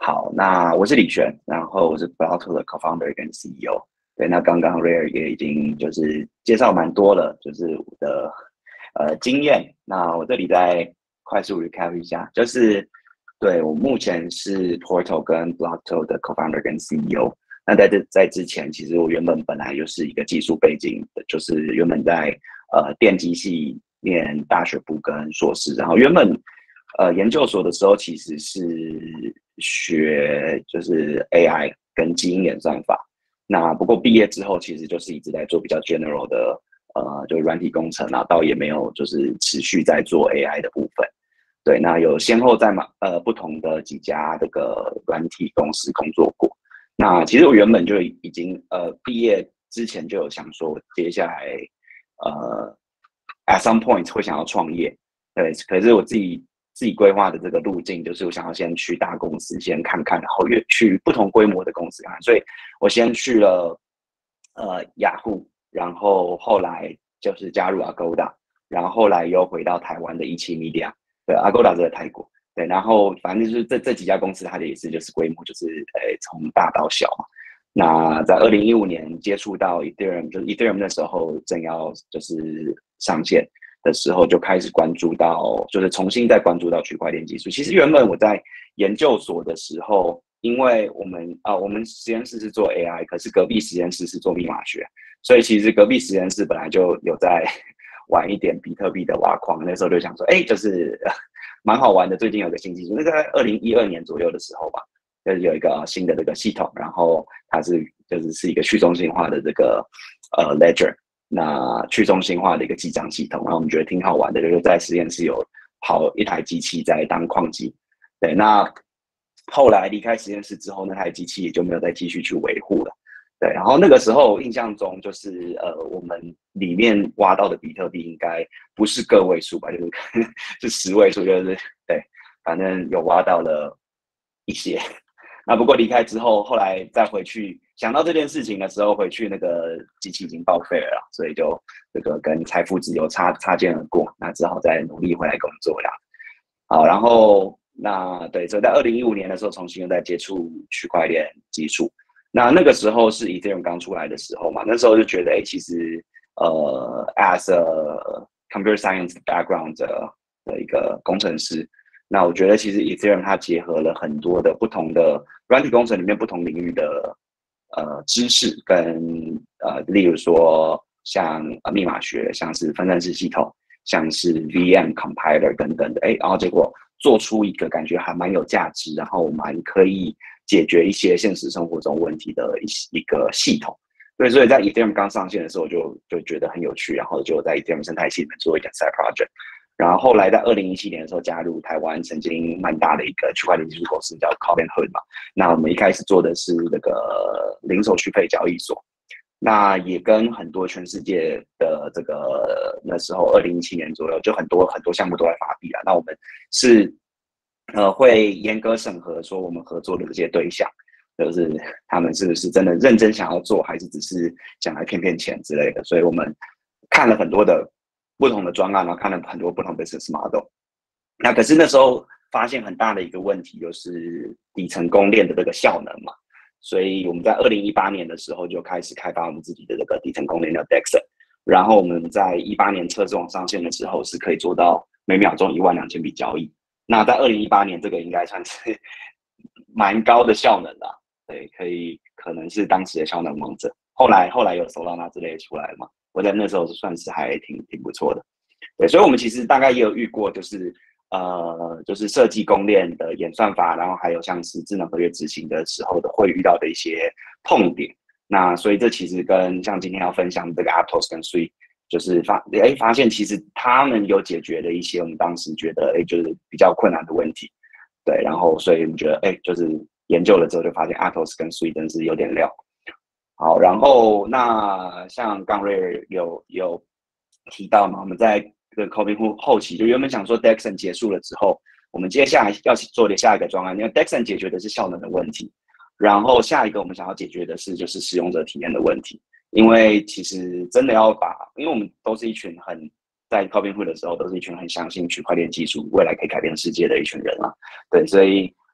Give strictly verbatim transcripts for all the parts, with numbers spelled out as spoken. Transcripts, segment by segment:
好，那我是李璇，然后我是 Blotto 的 co-founder 跟 C E O。对，那刚刚 Rare 也已经就是介绍蛮多了，就是我的呃经验。那我这里再快速 recap 一下，就是对我目前是 Portal 跟 Blotto 的 co-founder 跟 C E O。那在这在之前，其实我原本本来就是一个技术背景的，就是原本在呃电机系念大学部跟硕士，然后原本呃研究所的时候其实是学就是 A I 跟基因演算法。那不过毕业之后，其实就是一直在做比较 general 的呃，就软体工程啊，倒也没有就是持续在做 A I 的部分。对，那有先后在嘛呃不同的几家这个软体公司工作过。那其实我原本就已经呃毕业之前就有想说，接下来呃 at some point 会想要创业。对，可是我自己自己规划的这个路径，就是我想要先去大公司先看看，然后越去不同规模的公司看。所以我先去了呃雅虎，然后后来就是加入 Agoda，然后后来又回到台湾的一期 Media，对 Agoda 在泰国。对，然后反正就是这这几家公司，它的也是就是规模就是呃从大到小嘛。那在二零一五年接触到 Ethereum，就是 Ethereum 那时候正要就是上线的时候，就开始关注到，就是重新再关注到区块链技术。其实原本我在研究所的时候，因为我们啊、呃，我们实验室是做 A I， 可是隔壁实验室是做密码学，所以其实隔壁实验室本来就有在玩一点比特币的挖矿。那时候就想说，哎，就是蛮好玩的。最近有个新技术，那个在二零一二年左右的时候吧，就是有一个新的这个系统，然后它是就是是一个去中心化的这个呃 ledger， 那去中心化的一个记账系统，然后我们觉得挺好玩的，就是在实验室有跑一台机器在当矿机。对，那后来离开实验室之后，那台机器也就没有再继续去维护了。对，然后那个时候印象中就是呃，我们里面挖到的比特币应该不是个位数吧，就是是十位数，就是对，反正有挖到了一些。那不过离开之后，后来再回去想到这件事情的时候，回去那个机器已经报废了，所以就这个跟财富自由擦擦肩而过，那只好再努力回来工作了。好，然后那对，所以在二零一五年的时候，重新又在接触区块链技术。那那个时候是 Ethereum 刚出来的时候嘛，那时候就觉得，哎，其实呃，as a computer science background 的的一个工程师，那我觉得其实 Ethereum 它结合了很多的不同的软体工程里面不同领域的呃知识跟呃，例如说像呃密码学，像是分散式系统，像是 V M compiler 等等的，哎，然后结果做出一个感觉还蛮有价值，然后蛮可以解决一些现实生活中问题的一一个系统。对，所以在 Ethereum 刚上线的时候就，就觉得很有趣，然后就在 Ethereum 生态系里面做一点 side project。然后后来在二零一七年的时候加入台湾曾经蛮大的一个区块链技术公司叫 Robinhood 嘛，那我们一开始做的是那个零手续费交易所，那也跟很多全世界的这个那时候二零一七年左右，就很多很多项目都在发币了。那我们是呃会严格审核说我们合作的这些对象，就是他们是不是真的认真想要做，还是只是想来骗骗钱之类的。所以我们看了很多的不同的专案，然后看了很多不同的 business model。那可是那时候发现很大的一个问题，就是底层公链的这个效能嘛。所以我们在二零一八年的时候就开始开发我们自己的这个底层公链叫 Dexon， 然后我们在一八年测试网上线的时候是可以做到每秒钟一万两千笔交易。那在二零一八年这个应该算是蛮高的效能啦，对，可以可能是当时的效能王者。后来后来有 Solana 之类的出来了嘛，我在那时候算是还挺挺不错的。对，所以我们其实大概也有遇过，就是呃，就是设计公链的演算法，然后还有像是智能合约执行的时候的会遇到的一些痛点。那所以这其实跟像今天要分享的这个 Aptos 跟 Sui， 就是发哎发现其实他们有解决了一些我们当时觉得哎就是比较困难的问题。对，然后所以我们觉得哎就是研究了之后就发现 Aptos 跟 Sui 真是有点料。好，然后那像刚瑞有有提到嘛，我们在这个 Robinhood 后期就原本想说 Dexon 结束了之后，我们接下来要做的下一个专案，因为 Dexon 解决的是效能的问题，然后下一个我们想要解决的是就是使用者体验的问题。因为其实真的要把，因为我们都是一群很在 Robinhood 的时候都是一群很相信区块链技术未来可以改变世界的一群人啊，对，所以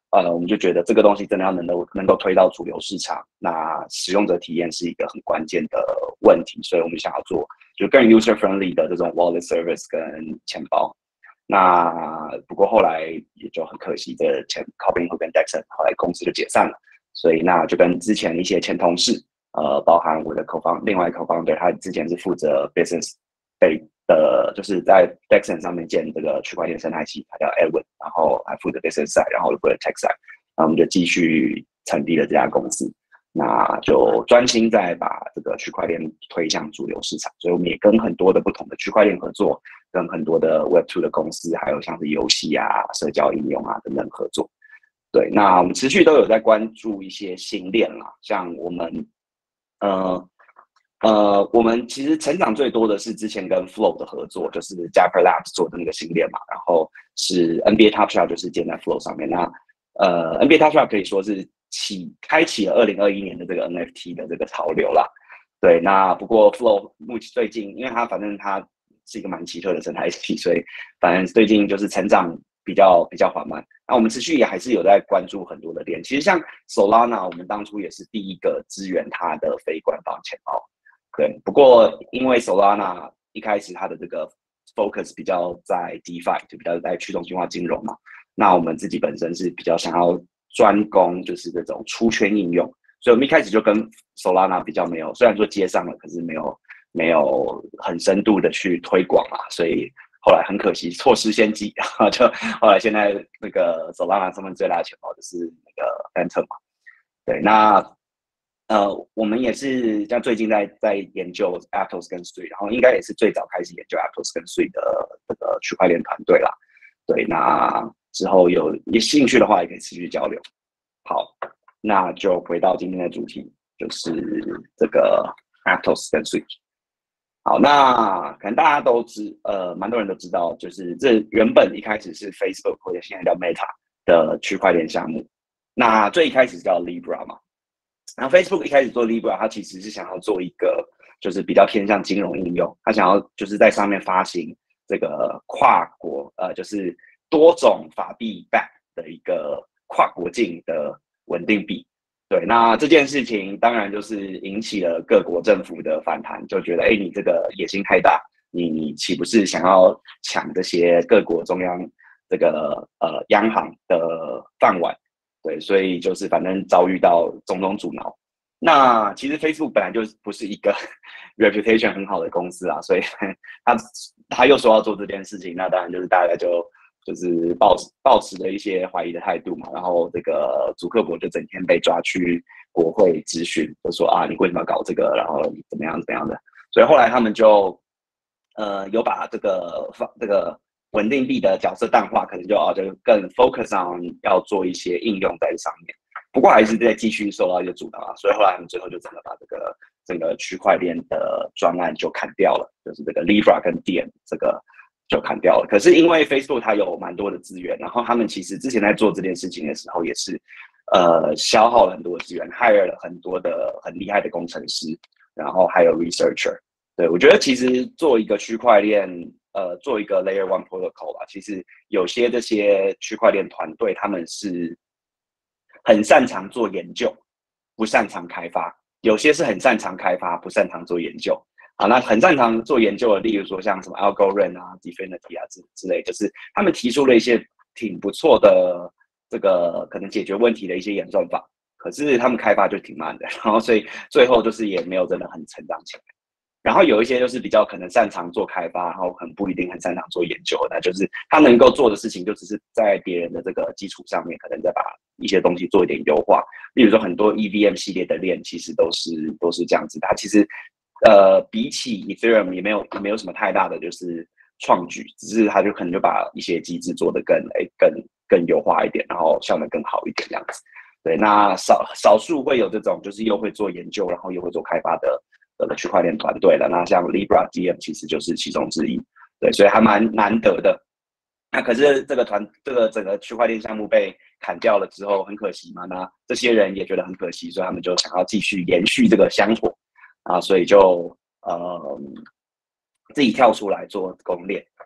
呃，我们就觉得这个东西真的要能够能够推到主流市场，那使用者体验是一个很关键的问题，所以我们想要做就更 user friendly 的这种 wallet service 跟钱包。那不过后来也就很可惜，这前 Robinhood 跟 Dexon 后来公司就解散了，所以那就跟之前一些前同事，呃，包含我的 co-founder， 另外 co-founder 他之前是负责 business 被的，就是在 Dexon 上面建这个区块链生态系，他叫 Edwin， 然后还负责 business side， 然后负责 tech side， 那我们就继续成立了这家公司。那就专心在把这个区块链推向主流市场，所以我们也跟很多的不同的区块链合作，跟很多的 Web 二 的公司，还有像是游戏啊、社交应用啊等等合作。对，那我们持续都有在关注一些新链啦，像我们，呃呃，我们其实成长最多的是之前跟 Flow 的合作，就是 Japper Labs 做的那个新链嘛，然后是 N B A Top Shot 就是建在 Flow 上面。那呃 N B A Top Shot 可以说是起开启了二零二一年的这个 N F T 的这个潮流啦。对，那不过 Flow 目前最近，因为它反正它是一个蛮奇特的生态系，所以反正最近就是成长比较比较缓慢。那我们持续也还是有在关注很多的链，其实像 Solana， 我们当初也是第一个支援它的非官方钱包。对，不过因为 Solana 一开始它的这个 focus 比较在 DeFi， 就比较在去中心化金融嘛。那我们自己本身是比较想要专攻就是这种出圈应用，所以我们一开始就跟 Solana 比较没有，虽然说接上了，可是没有没有很深度的去推广嘛，所以后来很可惜错失先机，然后就后来现在那个 Solana 上面最大的钱包就是那个 Phantom 嘛。对，那呃，我们也是像最近在在研究 Aptos 跟 Sui， 然后应该也是最早开始研究 Aptos 跟 Sui 的这个区块链团队啦。对，那之后有有兴趣的话，也可以持续交流。好，那就回到今天的主题，就是这个 Aptos 跟 Sui。好，那可能大家都知，呃，蛮多人都知道，就是这原本一开始是 Facebook 或者现在叫 Meta 的区块链项目。那最一开始叫 Libra 嘛。然后 Facebook 一开始做 Libra， 它其实是想要做一个就是比较偏向金融应用，它想要就是在上面发行这个跨国呃就是多种法币 back 的一个跨国境的稳定币。对，那这件事情当然就是引起了各国政府的反弹，就觉得哎，你这个野心太大，你你岂不是想要抢这些各国中央这个呃央行的饭碗？对，所以就是反正遭遇到种种阻挠。那其实 Facebook 本来就不是一个 reputation 很好的公司啊，所以他他又说要做这件事情，那当然就是大家就就是抱抱持着一些怀疑的态度嘛。然后这个祖克伯就整天被抓去国会质询，就说啊你为什么要搞这个，然后怎么样怎么样的。所以后来他们就呃有把这个这个稳定币的角色淡化，可能就哦就更 focus on 要做一些应用在上面。不过还是在继续受到一些阻挠啊，所以后来他们最后就真的把这个整个区块链的专案就砍掉了，就是这个 Libra 跟 D M 这个就砍掉了。可是因为 Facebook 它有蛮多的资源，然后他们其实之前在做这件事情的时候也是呃消耗了很多的资源 ，hire 了很多的很厉害的工程师，然后还有 researcher。对，我觉得其实做一个区块链。呃，做一个 Layer One Protocol 吧，其实有些这些区块链团队，他们是很擅长做研究，不擅长开发；有些是很擅长开发，不擅长做研究。好，那很擅长做研究的，例如说像什么 Algorand 啊、Dfinity 啊之之类，就是他们提出了一些挺不错的这个可能解决问题的一些演算法，可是他们开发就挺慢的，然后所以最后就是也没有真的很成长起来。然后有一些就是比较可能擅长做开发，然后很不一定很擅长做研究的，那就是他能够做的事情就只是在别人的这个基础上面，可能再把一些东西做一点优化。例如说很多 E V M 系列的链其实都是都是这样子，它其实呃比起 Ethereum 也没有也没有什么太大的就是创举，只是它就可能就把一些机制做得更哎更更优化一点，然后效能更好一点这样子。对，那少少数会有这种就是又会做研究，然后又会做开发的。的区块链团队了，那像 Libra D M 其实就是其中之一，对，所以还蛮难得的。那可是这个团，这个整个区块链项目被砍掉了之后，很可惜嘛。那这些人也觉得很可惜，所以他们就想要继续延续这个香火啊，所以就呃自己跳出来做公链。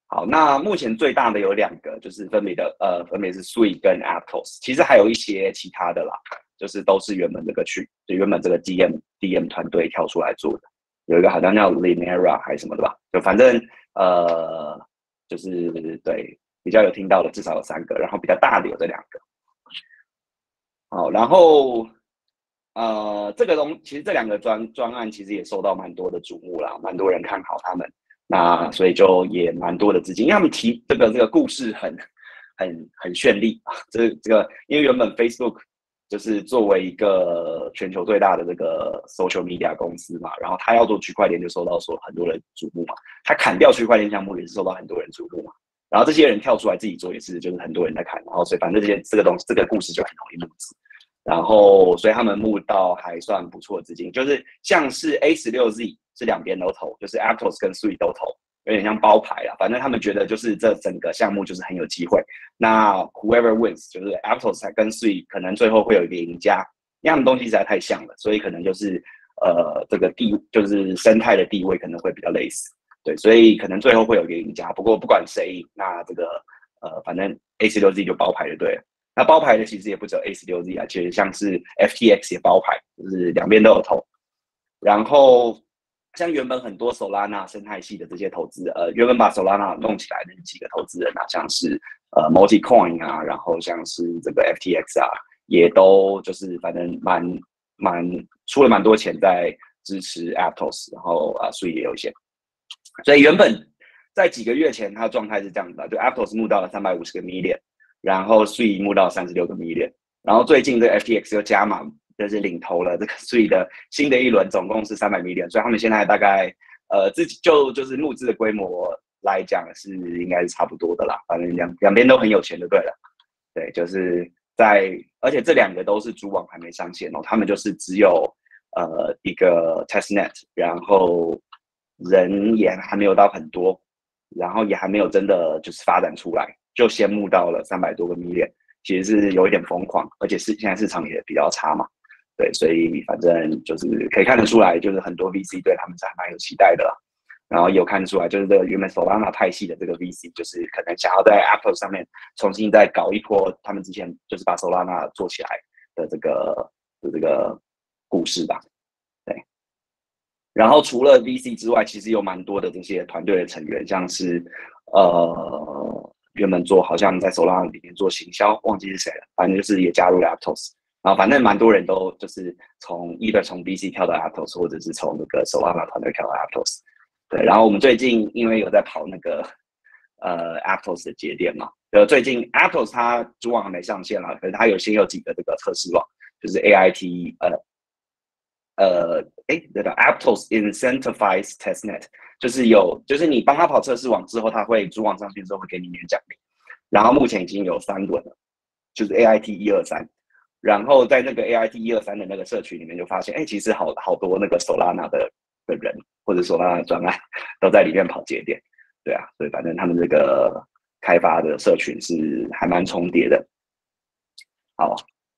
好，那目前最大的有两个，就是分别的呃，分别是 Sui 跟 Aptos，其实还有一些其他的啦，就是都是原本这个区，就原本这个 D M D M 团队跳出来做的，有一个好像叫 Linera 还是什么的吧，就反正呃，就是对比较有听到的至少有三个，然后比较大的有这两个。好，然后呃，这个东其实这两个专专案其实也受到蛮多的瞩目啦，蛮多人看好他们。那所以就也蛮多的资金，因为他们提这个这个故事很很很绚丽啊，这这个因为原本 Facebook 就是作为一个全球最大的这个 social media 公司嘛，然后他要做区块链就受到说很多人瞩目嘛，他砍掉区块链项目也是受到很多人瞩目嘛，然后这些人跳出来自己做也是就是很多人在看，然后所以反正这些这个东西这个故事就很容易募资。然后，所以他们募到还算不错的资金，就是像是 A 十六 Z 是两边都投，就是 Aptos 跟 Sui 都投，有点像包牌啦。反正他们觉得就是这整个项目就是很有机会。那 whoever wins 就是 Aptos 跟 Sui 可能最后会有一个赢家，因为他们东西实在太像了，所以可能就是呃这个地就是生态的地位可能会比较类似。对，所以可能最后会有一个赢家。不过不管谁赢，那这个呃反正 A 十六 Z 就包牌就对了。那包牌的其实也不只有 A 十六 Z 啊，其实像是 F T X 也包牌，就是两边都有投。然后像原本很多 Solana 生态系的这些投资，呃，原本把 Solana 弄起来的几个投资人啊，像是呃 Multicoin 啊，然后像是这个 F T X 啊，也都就是反正蛮蛮出了蛮多钱在支持 Aptos， 然后啊，所以也有一些，所以原本在几个月前，它的状态是这样子的，就 Aptos 募到了三百五十个 million。然后 Sui 募到三十六个 million， 然后最近这个 F T X 又加码，就是领投了这个 Sui 的新的一轮，总共是三百 million， 所以他们现在大概呃自己就就是募资的规模来讲是应该是差不多的啦，反正两两边都很有钱就对了，对，就是在而且这两个都是主网还没上线哦，他们就是只有呃一个 testnet， 然后人也还没有到很多，然后也还没有真的就是发展出来。就先募到了三百多个 million， 其实是有一点疯狂，而且是现在市场也比较差嘛，对，所以反正就是可以看得出来，就是很多 V C 对他们是还蛮有期待的啦。然后也有看得出来，就是这个原本 Solana 派系的这个 V C， 就是可能想要在 Apple 上面重新再搞一波，他们之前就是把 Solana 做起来的这个的这个故事吧，对。然后除了 V C 之外，其实有蛮多的这些团队的成员，像是呃原本做好像在 Solana 里面做行销，忘记是谁了，反正就是也加入了 Aptos， 然后反正蛮多人都就是从 either 从 V C 跳到 Aptos， 或者是从那个 Solana 团队跳到 Aptos， 对。然后我们最近因为有在跑那个呃 Aptos 的节点嘛，呃最近 Aptos 它主网还没上线了，可是它有先有几个这个测试网，就是 A I T 呃。呃，哎，那个 Aptos Incentivized Testnet， 就是有，就是你帮他跑测试网之后，他会主网上线之后会给你点奖励。然后目前已经有三轮了，就是 A I T 一二三。然后在那个 A I T 一二三的那个社群里面，就发现，哎，其实好好多那个 Solana 的的人或者 Solana 的专案都在里面跑节点，对啊，所以反正他们这个开发的社群是还蛮重叠的。好，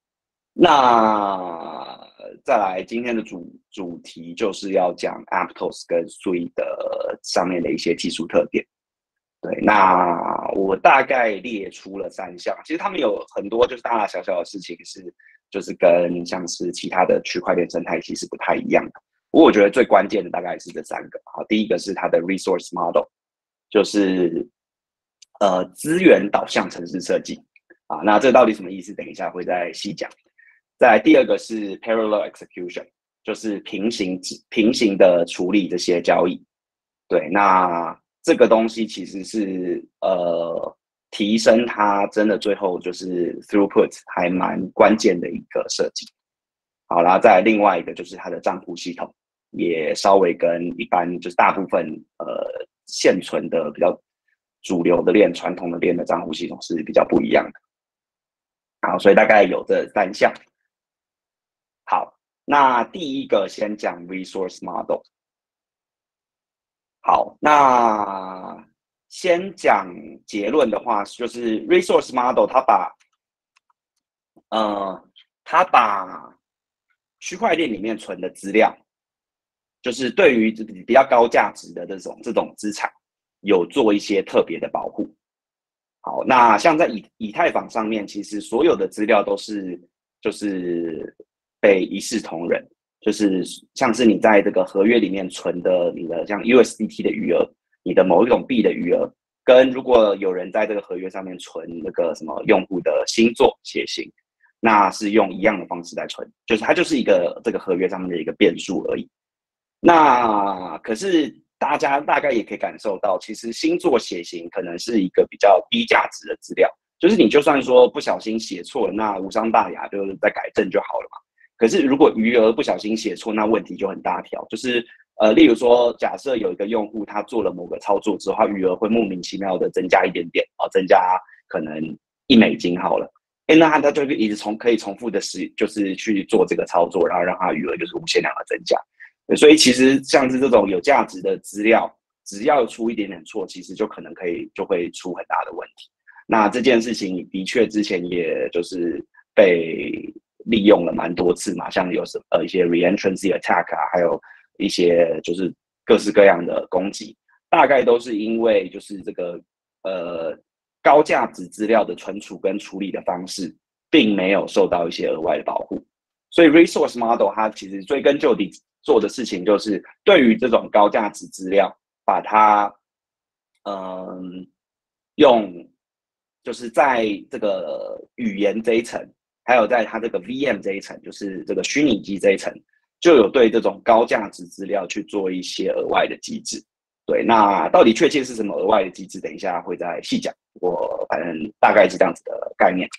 那再来今天的主主题就是要讲 Aptos 跟 Sui 的上面的一些技术特点。对，那我大概列出了三项，其实他们有很多就是大大小小的事情是，就是跟像是其他的区块链生态其实不太一样的。不过我觉得最关键的大概是这三个。好，第一个是它的 resource model， 就是呃资源导向程式设计。啊，那这到底什么意思？等一下会再细讲。再来第二个是 parallel execution， 就是平行平行的处理这些交易。对，那这个东西其实是呃提升它真的最后就是 throughput 还蛮关键的一个设计。好，然后再来另外一个就是它的账户系统，也稍微跟一般就是大部分呃现存的比较主流的链、传统的链的账户系统是比较不一样的。好，所以大概有这三项。好，那第一个先讲 resource model。好，那先讲结论的话，就是 resource model 它把呃它把区块链里面存的资料，就是对于比较高价值的这种这种资产， 有做一些特别的保护。好，那像在以以太坊上面，其实所有的资料都是就是被一视同仁，就是像是你在这个合约里面存的你的像 U S D T 的余额，你的某一种币的余额，跟如果有人在这个合约上面存那个什么用户的星座血型，那是用一样的方式来存，就是它就是一个这个合约上面的一个变数而已。那可是大家大概也可以感受到，其实星座血型可能是一个比较低价值的资料，就是你就算说不小心写错了，那无伤大雅，就是再改正就好了嘛。可是如果余额不小心写错，那问题就很大条，就是呃，例如说，假设有一个用户他做了某个操作之后，他余额会莫名其妙的增加一点点啊、哦，增加可能一美金好了，哎，那他他就一直重可以重复的使，就是去做这个操作，然后让他余额就是无限量的增加。所以其实像是这种有价值的资料，只要出一点点错，其实就可能可以就会出很大的问题。那这件事情的确之前也就是被利用了蛮多次嘛，像有什呃一些 reentrancy attack 啊，还有一些就是各式各样的攻击，大概都是因为就是这个呃高价值资料的存储跟处理的方式，并没有受到一些额外的保护。所以 resource model 它其实追根究底做的事情就是对于这种高价值资料，把它嗯用就是在这个语言这一层，还有在它这个 V M 这一层，就是这个虚拟机这一层，就有对这种高价值资料去做一些额外的机制。对，那到底确切是什么额外的机制，等一下会再细讲。我反正大概是这样子的概念。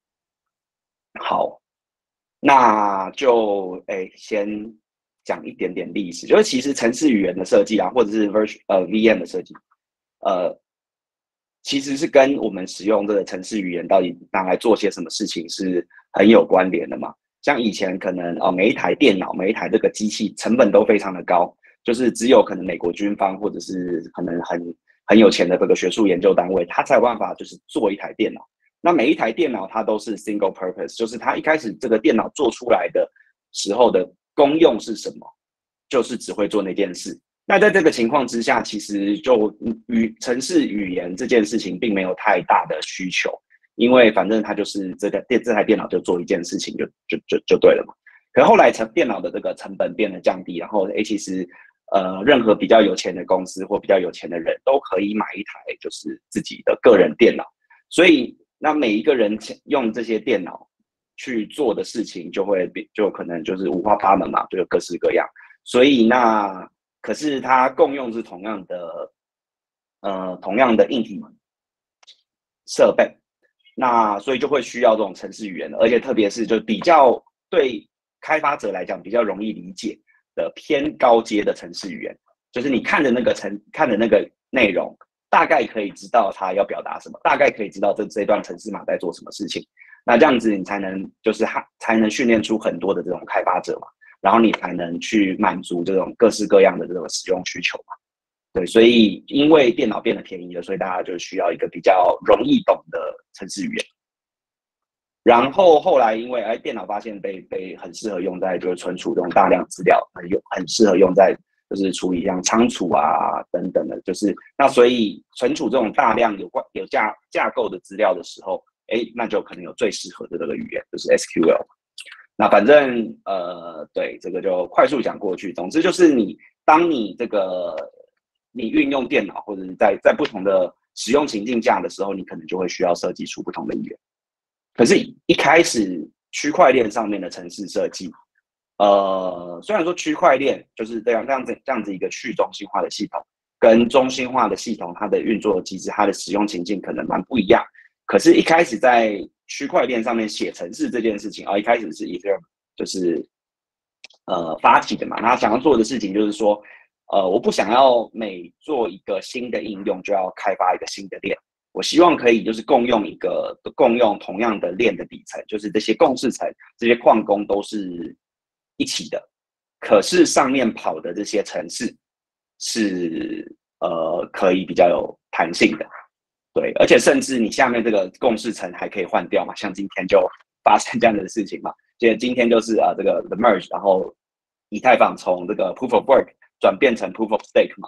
好，那就诶先讲一点点历史，就是其实程式语言的设计啊，或者是 virtual 呃 V M 的设计，呃，其实是跟我们使用这个程式语言到底拿来做些什么事情是很有关联的嘛。像以前可能哦，每一台电脑、每一台这个机器成本都非常的高，就是只有可能美国军方或者是可能很很有钱的这个学术研究单位，它才有办法就是做一台电脑。那每一台电脑它都是 single purpose， 就是它一开始这个电脑做出来的时候的功用是什么，就是只会做那件事。那在这个情况之下，其实就语程式语言这件事情并没有太大的需求，因为反正它就是这个电这台电脑就做一件事情就就就就对了嘛。可是后来成电脑的这个成本变得降低，然后诶其实呃任何比较有钱的公司或比较有钱的人都可以买一台就是自己的个人电脑，所以那每一个人用这些电脑去做的事情就会就可能就是五花八门嘛，就有各式各样。所以那可是它共用是同样的呃同样的硬体设备，那所以就会需要这种程式语言，而且特别是就比较对开发者来讲比较容易理解的偏高阶的程式语言，就是你看的那个程看的那个内容，大概可以知道它要表达什么，大概可以知道这这段程式码在做什么事情。那这样子你才能就是才能训练出很多的这种开发者嘛，然后你才能去满足这种各式各样的这种使用需求嘛。对，所以因为电脑变得便宜了，所以大家就需要一个比较容易懂的程式语言。然后后来因为哎电脑发现被被很适合用在就是存储这种大量资料，很用很适合用在就是处理像仓储啊等等的，就是那所以存储这种大量有关有架架构的资料的时候，哎那就可能有最适合的这个语言就是 S Q L。那反正呃对这个就快速讲过去，总之就是你当你这个你运用电脑或者是在在不同的使用情境下的时候，你可能就会需要设计出不同的语言。可是，一开始区块链上面的程式设计，呃，虽然说区块链就是这样这样子这样子一个去中心化的系统，跟中心化的系统它的运作机制、它的使用情境可能蛮不一样。可是，一开始在区块链上面写程式这件事情啊，一开始是 Ethereum 就是呃发起的嘛，那想要做的事情就是说，呃，我不想要每做一个新的应用就要开发一个新的链。我希望可以就是共用一个共用同样的链的底层，就是这些共识层、这些矿工都是一起的，可是上面跑的这些程式是呃可以比较有弹性的，对，而且甚至你下面这个共识层还可以换掉嘛，像今天就发生这样的事情嘛，就今天就是啊这个 the merge， 然后以太坊从这个 proof of work 转变成 proof of stake 嘛。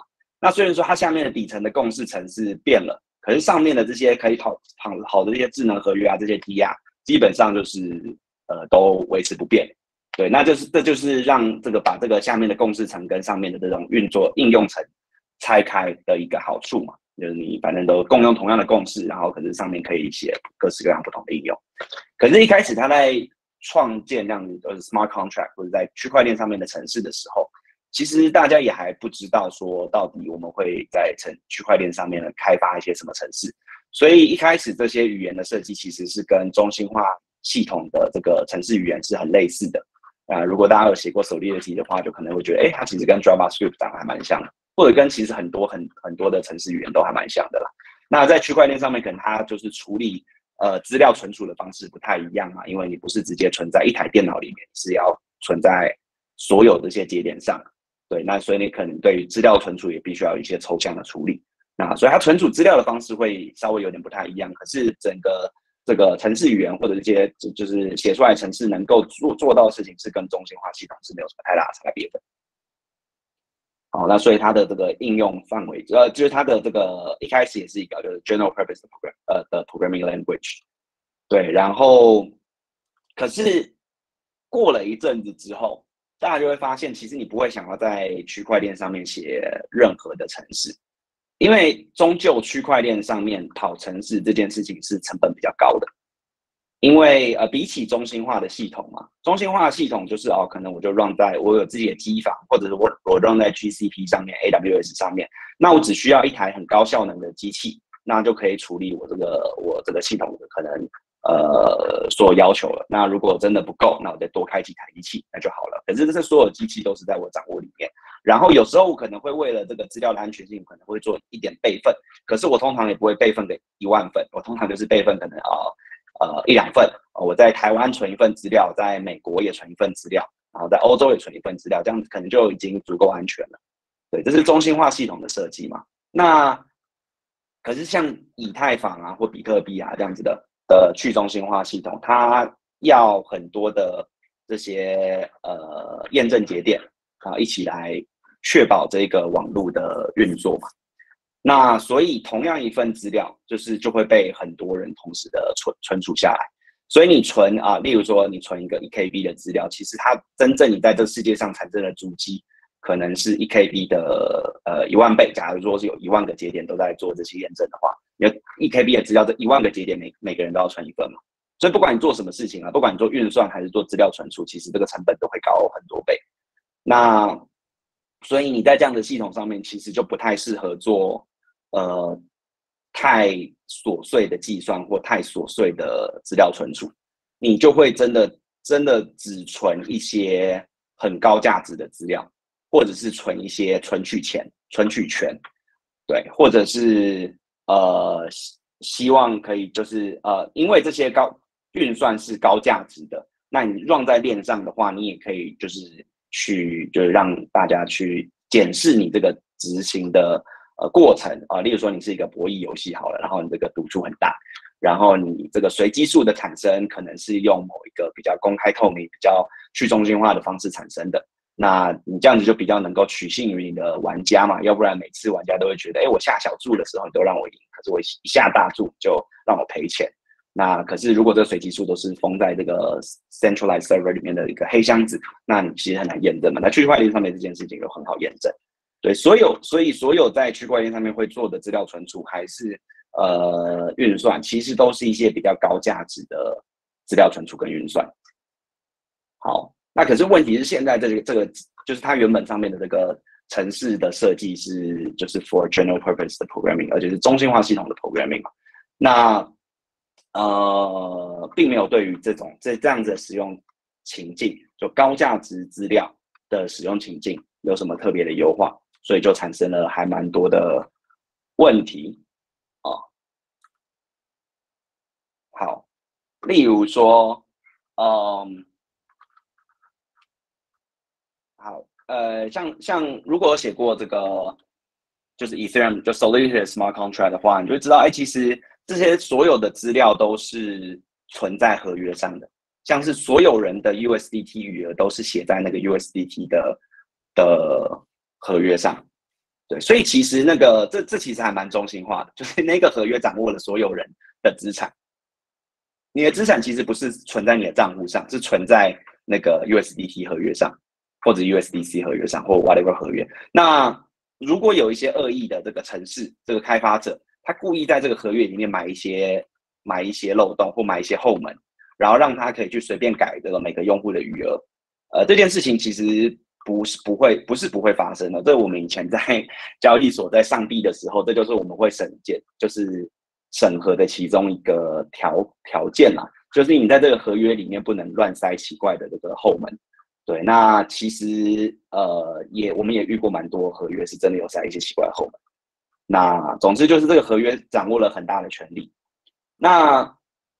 那虽然说它下面的底层的共识程式变了，可是上面的这些可以跑跑好的这些智能合约啊，这些 T 啊，基本上就是呃都维持不变。对，那就是这就是让这个把这个下面的共识层跟上面的这种运作应用层拆开的一个好处嘛，就是你反正都共用同样的共识，然后可是上面可以写各式各样不同的应用。可是，一开始他在创建这样子就是 smart contract 或者在区块链上面的程式的时候，其实大家也还不知道说到底我们会在程区块链上面开发一些什么程式，所以一开始这些语言的设计其实是跟中心化系统的这个程式语言是很类似的。啊、呃，如果大家有写过 Solidity 的话，就可能会觉得，哎，它其实跟 JavaScript 长得还蛮像的，或者跟其实很多很很多的程式语言都还蛮像的啦。那在区块链上面，可能它就是处理呃资料存储的方式不太一样嘛，因为你不是直接存在一台电脑里面，是要存在所有这些节点上。对，那所以你可能对于资料存储也必须要有一些抽象的处理。那所以它存储资料的方式会稍微有点不太一样，可是整个这个程式语言或者这些就是写出来的程式能够做做到的事情是跟中心化系统是没有什么太大的差别的。好，那所以它的这个应用范围，呃，就是它的这个一开始也是一个就是 general purpose 的 program 呃的 programming language。对，然后可是过了一阵子之后，大家就会发现，其实你不会想要在区块链上面写任何的程式，因为终究区块链上面跑程式这件事情是成本比较高的。因为呃，比起中心化的系统嘛，中心化的系统就是哦，可能我就 run 在我有自己的机房，或者是我我 run 在 G C P 上面、A W S 上面，那我只需要一台很高效能的机器，那就可以处理我这个我这个系统的可能呃所有要求了。那如果真的不够，那我再多开几台机器，那就好了。可是这些所有机器都是在我掌握里面，然后有时候我可能会为了这个资料的安全性，可能会做一点备份，可是我通常也不会备份给一万份，我通常就是备份可能啊。呃呃，一两份，我在台湾存一份资料，在美国也存一份资料，然后在欧洲也存一份资料，这样子可能就已经足够安全了。对，这是中心化系统的设计嘛。那可是像以太坊啊或比特币啊这样子的的去中心化系统，它要很多的这些呃验证节点啊一起来确保这个网络的运作嘛。那所以同样一份资料，就是就会被很多人同时的存存储下来。所以你存啊，例如说你存一个一 K B 的资料，其实它真正你在这世界上产生的足迹，可能是一 K B 的呃一万倍。假如说是有一万个节点都在做这些验证的话，有一 K B 的资料，这一万个节点每每个人都要存一份嘛。所以不管你做什么事情啊，不管你做运算还是做资料存储，其实这个成本都会高很多倍。那所以你在这样的系统上面，其实就不太适合做。呃，太琐碎的计算或太琐碎的资料存储，你就会真的真的只存一些很高价值的资料，或者是存一些存取权、存取权，对，或者是呃希望可以就是呃，因为这些高运算是高价值的，那你 run 在链上的话，你也可以就是去就是让大家去检视你这个执行的。呃，过程啊、呃，例如说你是一个博弈游戏好了，然后你这个赌注很大，然后你这个随机数的产生可能是用某一个比较公开透明、比较去中心化的方式产生的，那你这样子就比较能够取信于你的玩家嘛，要不然每次玩家都会觉得，哎，我下小注的时候你都让我赢，可是我一下大注就让我赔钱。那可是如果这个随机数都是封在这个 centralized server 里面的一个黑箱子，那你其实很难验证嘛。那区块链上面这件事情就很好验证。对，所有所以所有在区块链上面会做的资料存储还是呃运算，其实都是一些比较高价值的资料存储跟运算。好，那可是问题是现在这个这个就是它原本上面的这个程式的设计是就是 for general purpose 的 programming， 而且是中心化系统的 programming 嘛。那呃并没有对于这种这这样子的使用情境，就高价值资料的使用情境有什么特别的优化。所以就产生了还蛮多的问题哦。好，例如说，嗯，好，呃，像像如果有写过这个就是 Ethereum 就 Solidity 的 Smart Contract 的话，你就知道，哎，其实这些所有的资料都是存在合约上的，像是所有人的 U S D T 余额都是写在那个 U S D T 的的合约上。 对，所以其实那个这这其实还蛮中心化的，就是那个合约掌握了所有人的资产。你的资产其实不是存在你的账户上，是存在那个 U S D T 合约上，或者 U S D C 合约上，或 whatever 合约。那如果有一些恶意的这个程式，这个开发者，他故意在这个合约里面买一些买一些漏洞或买一些后门，然后让他可以去随便改这个每个用户的余额。呃，这件事情其实不是不会不是不会发生的。这我们以前在交易所在上币的时候，这就是我们会审件，就是审核的其中一个条条件啦，就是你在这个合约里面不能乱塞奇怪的这个后门。对，那其实呃也我们也遇过蛮多合约是真的有塞一些奇怪的后门。那总之就是这个合约掌握了很大的权利。那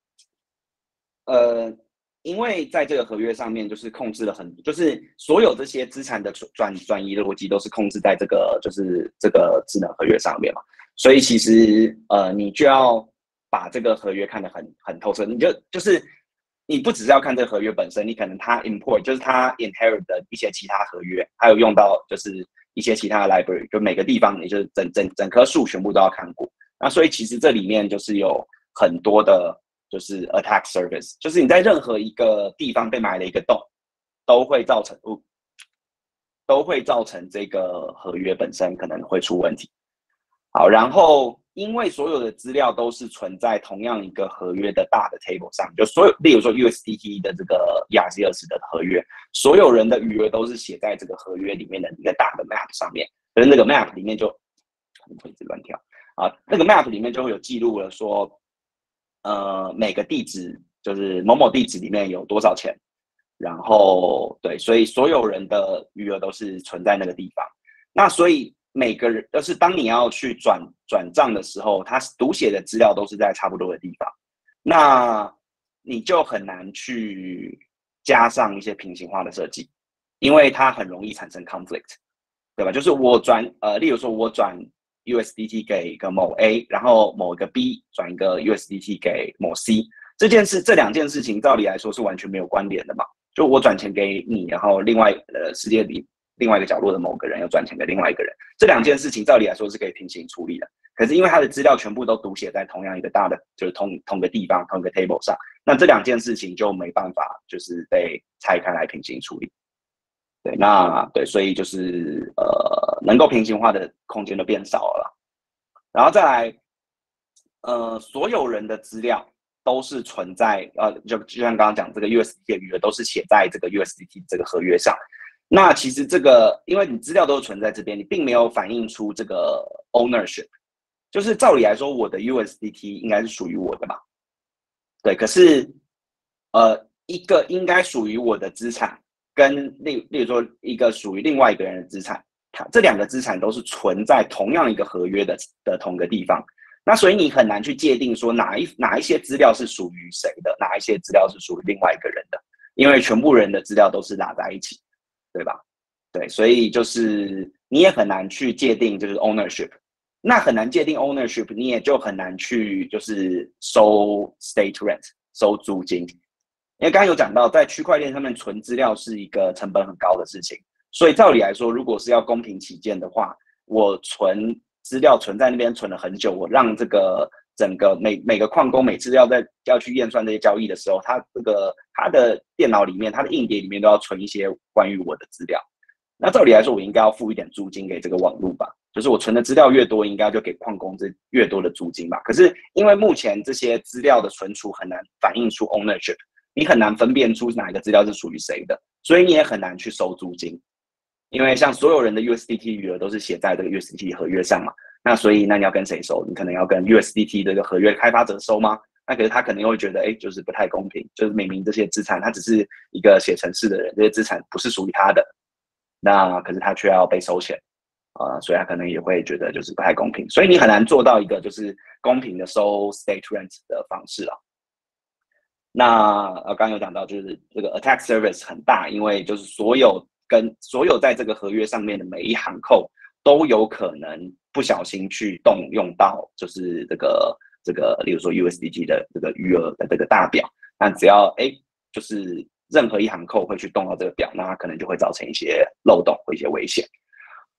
呃，因为在这个合约上面就是控制了很，就是所有这些资产的转转移的逻辑都是控制在这个就是这个智能合约上面嘛，所以其实呃你就要把这个合约看得很很透彻，你就就是你不只是要看这个合约本身，你可能它 import 就是它 inherit 的一些其他合约，还有用到就是一些其他的 library， 就每个地方你就是整整整棵树全部都要看过。那所以其实这里面就是有很多的，就是 attack service， 就是你在任何一个地方被埋了一个洞，都会造成，哦、都会造成这个合约本身可能会出问题。好，然后因为所有的资料都是存在同样一个合约的大的 table 上，就所有，例如说 U S D T 的这个 E R C 二十的合约，所有人的余额都是写在这个合约里面的一个大的 map 上面，而那个 map 里面就会一直乱跳啊，那个 map 里面就会有记录了说，呃，每个地址就是某某地址里面有多少钱，然后对，所以所有人的余额都是存在那个地方，那所以。每个人，就是当你要去转转账的时候，它读写的资料都是在差不多的地方，那你就很难去加上一些平行化的设计，因为它很容易产生 conflict， 对吧？就是我转呃，例如说我转 U S D T 给一个某 A， 然后某一个 B 转一个 U S D T 给某 C， 这件事这两件事情照理来说是完全没有关联的嘛？就我转钱给你，然后另外呃世界里。另外一个角落的某个人要赚钱给另外一个人，这两件事情照理来说是可以平行处理的。可是因为他的资料全部都读写在同样一个大的，就是同同个地方、同一个 table 上，那这两件事情就没办法就是被拆开来平行处理。对，那对，所以就是呃，能够平行化的空间都变少了啦。然后再来，呃，所有人的资料都是存在呃，就就像刚刚讲这个 U S D T 的余额都是写在这个 U S D T 这个合约上。那其实这个，因为你资料都存在这边，你并没有反映出这个 ownership， 就是照理来说，我的 U S D T 应该是属于我的嘛，对。可是，呃，一个应该属于我的资产，跟例例如说一个属于另外一个人的资产，它这两个资产都是存在同样一个合约的的同个地方，那所以你很难去界定说哪一哪一些资料是属于谁的，哪一些资料是属于另外一个人的，因为全部人的资料都是拉在一起。对吧？对，所以就是你也很难去界定就是 ownership， 那很难界定 ownership， 你也就很难去就是收 state rent 收租金，因为刚刚有讲到在区块链上面存资料是一个成本很高的事情，所以照理来说，如果是要公平起见的话，我存资料存在那边存了很久，我让这个整个每每个矿工每次要在要去验算这些交易的时候，他这个他的电脑里面，他的硬碟里面都要存一些关于我的资料。那照理来说，我应该要付一点租金给这个网络吧？就是我存的资料越多，应该就给矿工这越多的租金吧？可是因为目前这些资料的存储很难反映出 ownership， 你很难分辨出哪一个资料是属于谁的，所以你也很难去收租金。因为像所有人的 U S D T 余额都是写在这个 U S D T 合约上嘛，那所以那你要跟谁收？你可能要跟 U S D T 这个合约开发者收吗？那可是他可能又会觉得，哎，就是不太公平，就是明明这些资产他只是一个写程式的人，这些资产不是属于他的，那可是他却要被收钱，呃，所以他可能也会觉得就是不太公平，所以你很难做到一个就是公平的收 state rent 的方式了。那呃，刚刚有讲到就是这个 attack service 很大，因为就是所有跟所有在这个合约上面的每一行扣都有可能不小心去动用到，就是这个这个，例如说 U S D T 的这个余额的这个大表，那只要哎，就是任何一行扣会去动到这个表，那它可能就会造成一些漏洞或一些危险。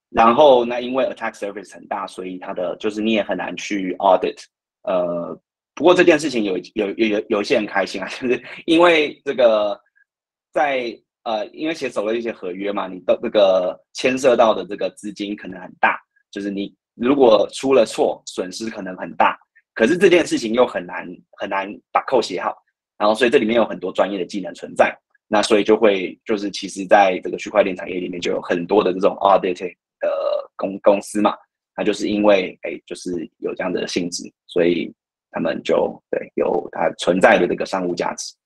然后那因为 attack surface 很大，所以它的就是你也很难去 audit。呃，不过这件事情有有有有有一些人开心啊，就是因为这个在呃，因为写手了一些合约嘛，你的这个牵涉到的这个资金可能很大，就是你如果出了错，损失可能很大。可是这件事情又很难很难把扣写好，然后所以这里面有很多专业的技能存在。那所以就会就是其实在这个区块链产业里面就有很多的这种 audit 的公公司嘛，它就是因为哎就是有这样的性质，所以他们就对有它存在的这个商务价值。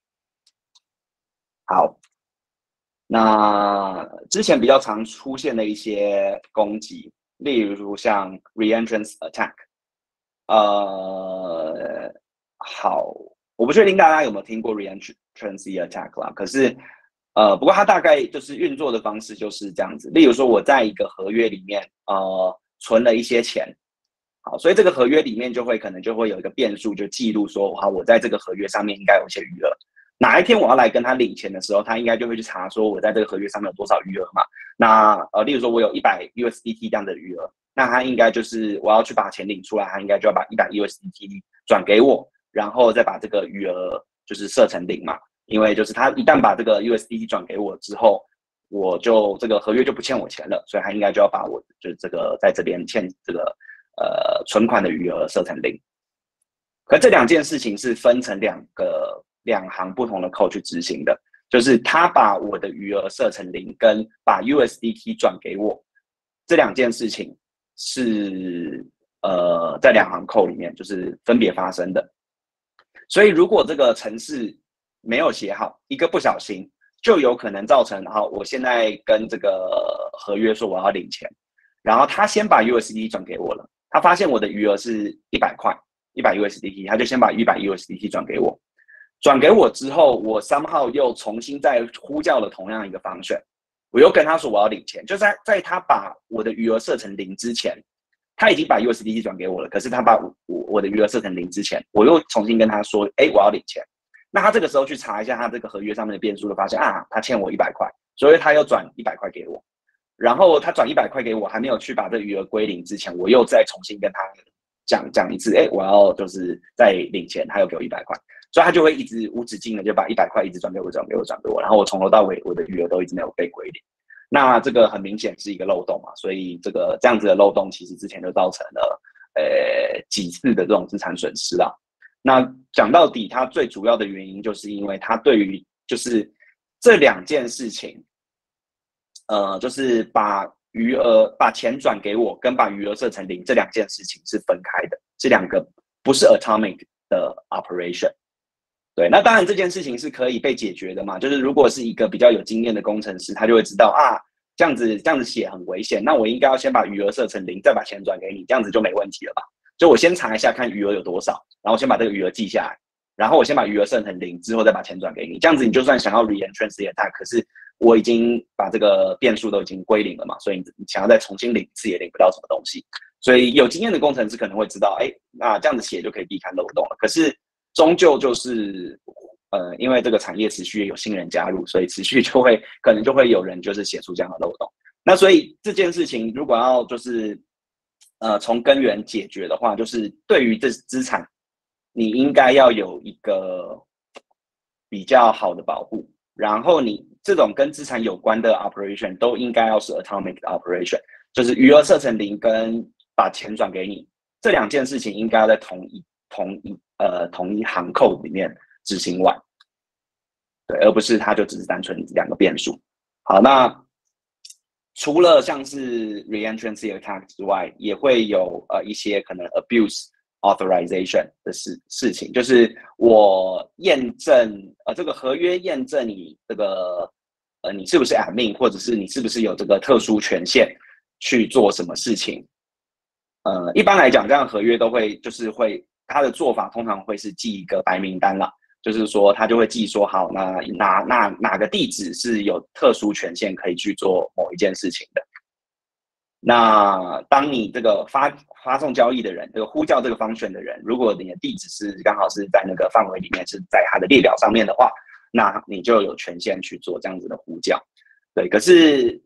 好，那之前比较常出现的一些攻击，例如像 reentrance attack， 呃，好，我不确定大家有没有听过 reentrance attack 啦，可是呃，不过它大概就是运作的方式就是这样子。例如说，我在一个合约里面，呃，存了一些钱，好，所以这个合约里面就会可能就会有一个变数，就记录说，好，我在这个合约上面应该有一些余额。哪一天我要来跟他领钱的时候，他应该就会去查说我在这个合约上面有多少余额嘛。那呃，例如说我有一百 U S D T 这样的余额，那他应该就是我要去把钱领出来，他应该就要把一百 U S D T 转给我，然后再把这个余额就是设成零嘛。因为就是他一旦把这个 U S D T 转给我之后，我就这个合约就不欠我钱了，所以他应该就要把我就是这个在这边欠这个呃存款的余额设成零。可这两件事情是分成两个两行不同的 code 去执行的，就是他把我的余额设成零，跟把 U S D T 转给我，这两件事情是呃在两行 code 里面就是分别发生的。所以如果这个程式没有写好，一个不小心就有可能造成，好，我现在跟这个合约说我要领钱，然后他先把 U S D T 转给我了，他发现我的余额是一百块，一百 U S D T， 他就先把一百 U S D T 转给我，转给我之后，我 somehow 又重新再呼叫了同样一个 function， 我又跟他说我要领钱，就在在他把我的余额设成零之前，他已经把 U S D T 转给我了，可是他把我我的余额设成零之前，我又重新跟他说，哎，我要领钱。那他这个时候去查一下他这个合约上面的变数，就发现啊，他欠我一百块，所以他又转一百块给我。然后他转一百块给我，还没有去把这个余额归零之前，我又再重新跟他讲讲一次，哎，我要就是再领钱，他又给我一百块，所以他就会一直无止境的就把一百块一直转给我，转给我，转给我，然后我从头到尾我的余额都一直没有被归零。那这个很明显是一个漏洞嘛，所以这个这样子的漏洞其实之前就造成了呃几次的这种资产损失啦。那讲到底，它最主要的原因就是因为它对于就是这两件事情，呃，就是把余额把钱转给我，跟把余额设成零这两件事情是分开的，这两个不是 atomic 的 operation。对，那当然这件事情是可以被解决的嘛，就是如果是一个比较有经验的工程师，他就会知道啊，这样子这样子写很危险，那我应该要先把余额设成零，再把钱转给你，这样子就没问题了吧？就我先查一下看余额有多少，然后先把这个余额记下来，然后我先把余额设成零之后再把钱转给你，这样子你就算想要 reentrance attack， 可是我已经把这个变数都已经归零了嘛，所以你想要再重新领一次也领不到什么东西。所以有经验的工程师可能会知道，哎，那这样子写就可以避开漏洞了。可是终究就是呃，因为这个产业持续有新人加入，所以持续就会可能就会有人就是写出这样的漏洞。那所以这件事情如果要就是呃从根源解决的话，就是对于这资产，你应该要有一个比较好的保护，然后你这种跟资产有关的 operation 都应该要是 atomic 的 operation， 就是余额设成零跟把钱转给你这两件事情应该要在同一同一呃同一行 code 里面执行完，对，而不是它就只是单纯两个变数。好，那除了像是 reentrance attack 之外，也会有呃一些可能 abuse authorization 的事事情，就是我验证呃这个合约验证你这个呃你是不是 admin， 或者是你是不是有这个特殊权限去做什么事情。呃，一般来讲，这样合约都会就是会它的做法通常会是记一个白名单啦，就是说他就会记说好，那哪哪哪个地址是有特殊权限可以去做某一件事情的。那当你这个发发送交易的人，这个呼叫这个function的人，如果你的地址是刚好是在那个范围里面，是在他的列表上面的话，那你就有权限去做这样子的呼叫。对，可是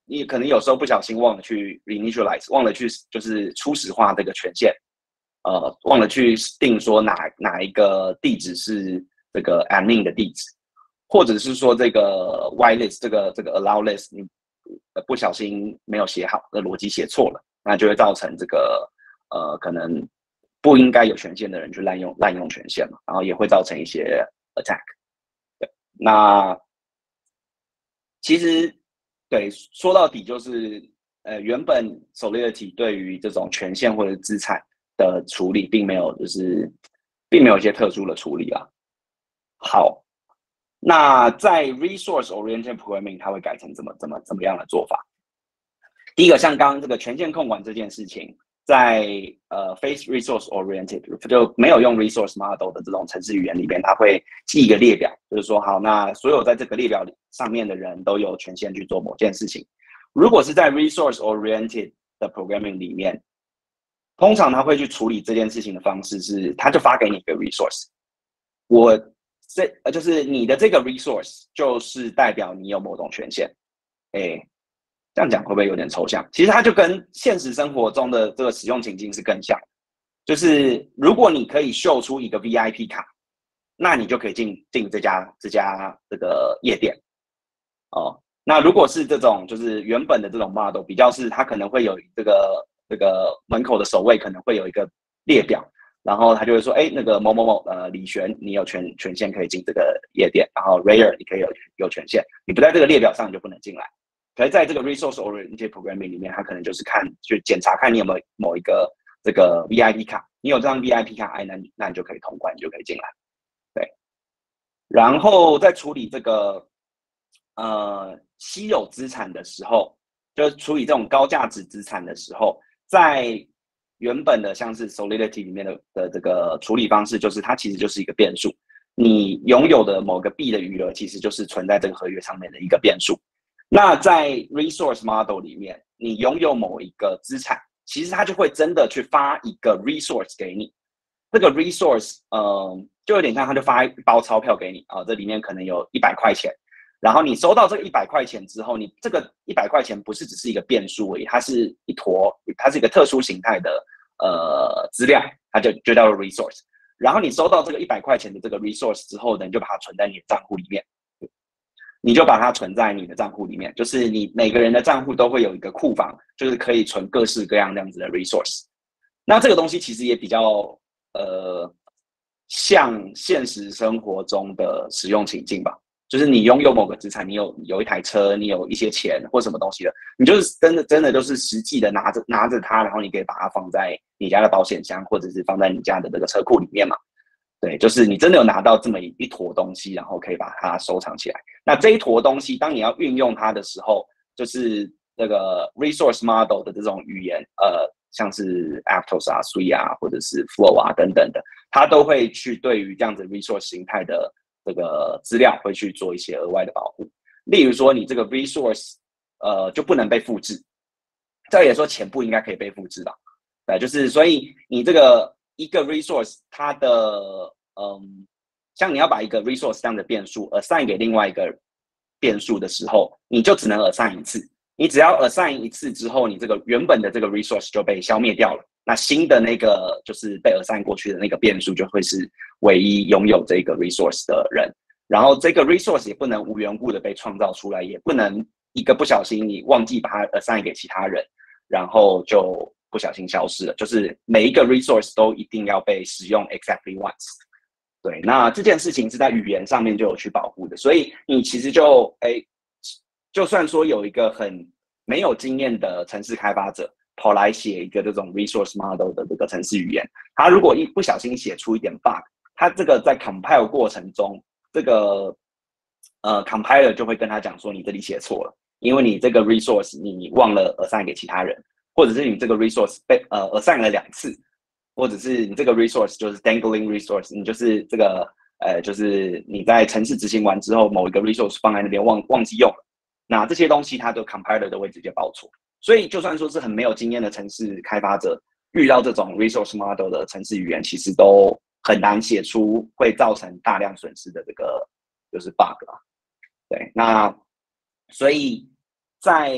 你可能有时候不小心忘了去 reinitialize， 忘了去就是初始化这个权限，呃，忘了去定说哪哪一个地址是这个 admin 的地址，或者是说这个 whitelist 这个这个 allow list 你不小心没有写好，的逻辑写错了，那就会造成这个呃可能不应该有权限的人去滥用滥用权限嘛，然后也会造成一些 attack。对，那其实对说到底就是呃原本 Solidity 对于这种权限或者资产的处理，并没有就是并没有一些特殊的处理啊。好，那在 resource oriented programming 它会改成怎么怎么怎么样的做法？第一个，像刚刚这个权限控管这件事情，在呃 face resource oriented 就没有用 resource model 的这种程式语言里边，它会记一个列表，就是说好，那所有在这个列表上面的人都有权限去做某件事情。如果是在 resource oriented 的 programming 里面，通常他会去处理这件事情的方式是，他就发给你一个 resource， 我这呃就是你的这个 resource 就是代表你有某种权限，哎。这样讲会不会有点抽象？其实它就跟现实生活中的这个使用情境是更像，就是如果你可以秀出一个 V I P 卡，那你就可以进进这家这家这个夜店哦。那如果是这种就是原本的这种 model， 比较是它可能会有这个这个门口的守卫可能会有一个列表，然后他就会说，哎，那个某某某呃李璇，你有权权限可以进这个夜店，然后 Rayer 你可以有有权限，你不在这个列表上你就不能进来。可是在这个 resource oriented programming 里面，它可能就是看，去检查看你有没有某一个这个 V I P 卡，你有这张 V I P 卡，哎，那你那你就可以通关，你就可以进来。对，然后在处理这个呃稀有资产的时候，就是处理这种高价值资产的时候，在原本的像是 Solidity 里面的的这个处理方式，就是它其实就是一个变数，你拥有的某个币的余额，其实就是存在这个合约上面的一个变数。那在 resource model 里面，你拥有某一个资产，其实它就会真的去发一个 resource 给你。这个 resource， 呃，就有点像，它就发一包钞票给你啊、呃，这里面可能有一百块钱。然后你收到这个一百块钱之后，你这个一百块钱不是只是一个变数而已，它是一坨，它是一个特殊形态的呃资料，它就就叫做 resource。然后你收到这个一百块钱的这个 resource 之后呢，你就把它存在你的账户里面。你就把它存在你的账户里面，就是你每个人的账户都会有一个库房，就是可以存各式各样这样子的 resource。那这个东西其实也比较呃像现实生活中的使用情境吧，就是你拥有某个资产，你有有一台车，你有一些钱或什么东西的，你就是真的真的就是实际的拿着拿着它，然后你可以把它放在你家的保险箱，或者是放在你家的这个车库里面嘛。对，就是你真的有拿到这么一坨东西，然后可以把它收藏起来。那这一坨东西，当你要运用它的时候，就是那个 resource model 的这种语言，呃，像是 Aptos 啊、Sui 啊，或者是 Flow 啊等等的，它都会去对于这样子 resource 形态的这个资料会去做一些额外的保护。例如说，你这个 resource 呃就不能被复制，照理说钱不应该可以被复制吧？对，就是所以你这个一个 resource 它的嗯，像你要把一个 resource 这样的变数 assign 给另外一个变数的时候，你就只能 assign 一次。你只要 assign 一次之后，你这个原本的这个 resource 就被消灭掉了。那新的那个就是被 assign 过去的那个变数就会是唯一拥有这个 resource 的人。然后这个 resource 也不能无缘无故的被创造出来，也不能一个不小心你忘记把它 assign 给其他人，然后就不小心消失了。就是每一个 resource 都一定要被使用 exactly once。对，那这件事情是在语言上面就有去保护的，所以你其实就哎，就算说有一个很没有经验的程式开发者跑来写一个这种 resource model 的这个程式语言，他如果一不小心写出一点 bug， 他这个在 compile 过程中，这个呃 compiler 就会跟他讲说你这里写错了，因为你这个 resource 你忘了 assign 给其他人，或者是你这个 resource 被呃 assign 了两次。或者是你这个 resource 就是 dangling resource， 你就是这个呃，就是你在程式执行完之后，某一个 resource 放在那边忘忘记用了，那这些东西它的 compiler 都会直接报错。所以就算说是很没有经验的程式开发者，遇到这种 resource model 的程式语言，其实都很难写出会造成大量损失的这个就是 bug 啊。对，那所以在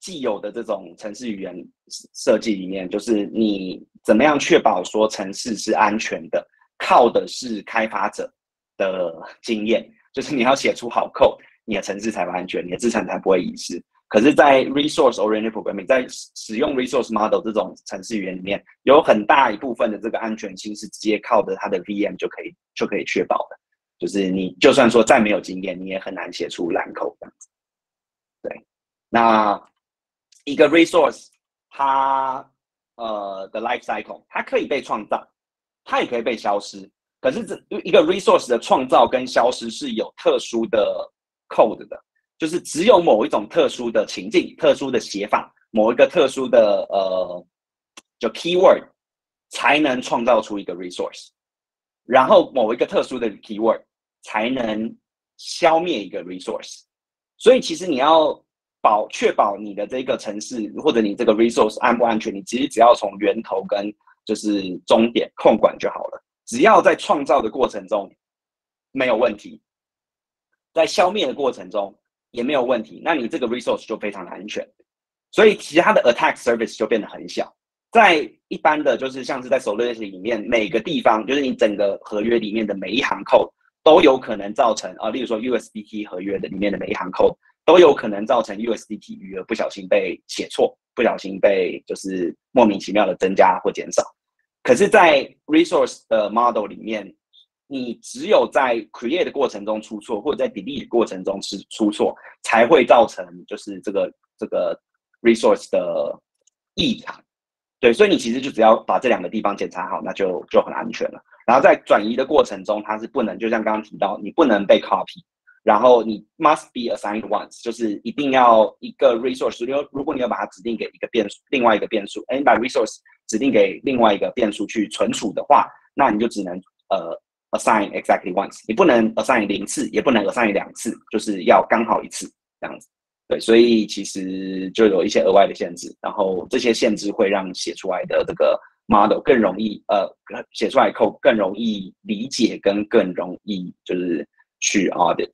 既有的这种程式语言设计里面，就是你怎么样确保说程式是安全的，靠的是开发者的经验，就是你要写出好 code， 你的程式才会安全，你的资产才不会遗失。可是，在 resource oriented programming， 在使用 resource model 这种程式语言里面，有很大一部分的这个安全性是直接靠着它的 V M 就可以就可以确保的。就是你就算说再没有经验，你也很难写出烂 code 这样子。对，那一个 resource 它呃的 life cycle， 它可以被创造，它也可以被消失。可是这一个 resource 的创造跟消失是有特殊的 code 的。就是只有某一种特殊的情境、特殊的写法、某一个特殊的呃，就 keyword 才能创造出一个 resource， 然后某一个特殊的 keyword 才能消灭一个 resource。所以其实你要保确保你的这个程式或者你这个 resource 安不安全，你其实只要从源头跟就是终点控管就好了。只要在创造的过程中没有问题，在消灭的过程中也没有问题，那你这个 resource 就非常的安全，所以其他的 attack surface 就变得很小。在一般的就是像是在 Solidity 里面，每个地方就是你整个合约里面的每一行 code 都有可能造成啊，例如说 U S D T 合约的里面的每一行 code 都有可能造成 U S D T 余额不小心被写错，不小心被就是莫名其妙的增加或减少。可是，在 resource 的 model 里面，你只有在 create 的过程中出错，或者在 delete 的过程中出错，才会造成就是这个这个 resource 的异常。对，所以你其实就只要把这两个地方检查好，那就就很安全了。然后在转移的过程中，它是不能，就像刚刚提到，你不能被 copy， 然后你 must be assigned once， 就是一定要一个 resource， 如果你要把它指定给一个变数，另外一个变数，你把 resource 指定给另外一个变数去存储的话，那你就只能呃。assign exactly once， 你不能 assign 零次，也不能 assign 两次，就是要刚好一次这样子。对，所以其实就有一些额外的限制，然后这些限制会让写出来的这个 model 更容易，呃，写出来 code 更容易理解，跟更容易就是去 audit。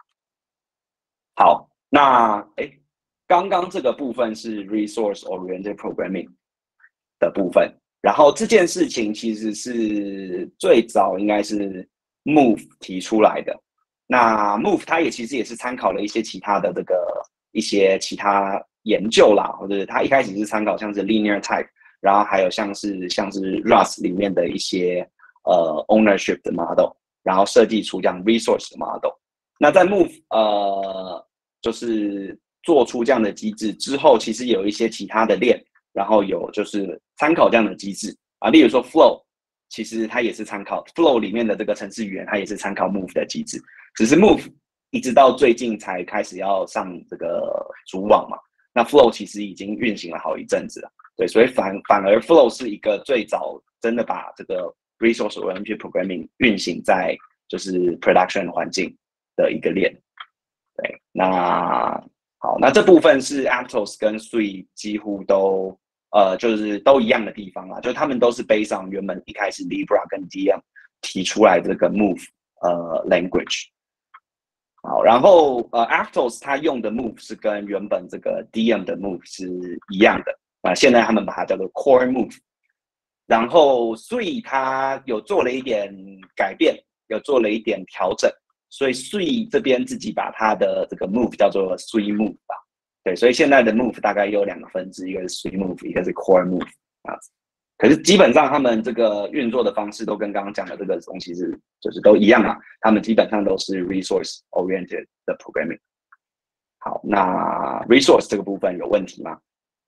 好，那哎，刚刚这个部分是 resource oriented programming 的部分。然后这件事情其实是最早应该是 Move 提出来的。那 Move 它也其实也是参考了一些其他的这个一些其他研究啦，或者它一开始是参考像是 Linear Type， 然后还有像是像是 Rust 里面的一些呃 ownership 的 model， 然后设计出这样 resource 的 model。那在 Move 呃就是做出这样的机制之后，其实有一些其他的链。然后有就是参考这样的机制啊，例如说 Flow， 其实它也是参考 Flow 里面的这个程式语言，它也是参考 Move 的机制，只是 Move 一直到最近才开始要上这个主网嘛，那 Flow 其实已经运行了好一阵子了，对，所以反反而 Flow 是一个最早真的把这个 resource oriented programming 运行在就是 production 环境的一个链，对，那好，那这部分是 Aptos 跟 Sui 几乎都。呃，就是都一样的地方啦，就是他们都是 based on 原本一开始 Libra 跟 D M 提出来这个 Move 呃 language。好，然后呃 Aptos 它用的 Move 是跟原本这个 D M 的 Move 是一样的啊、呃，现在他们把它叫做 Core Move。然后 Sui 它有做了一点改变，有做了一点调整，所以 Sui 这边自己把它的这个 Move 叫做 Sui Move 吧。对，所以现在的 Move 大概有两个分支，一个是 Sui Move， 一个是 Core Move 啊。可是基本上他们这个运作的方式都跟刚刚讲的这个东西是就是都一样嘛，他们基本上都是 resource oriented 的 programming。好，那 resource 这个部分有问题吗？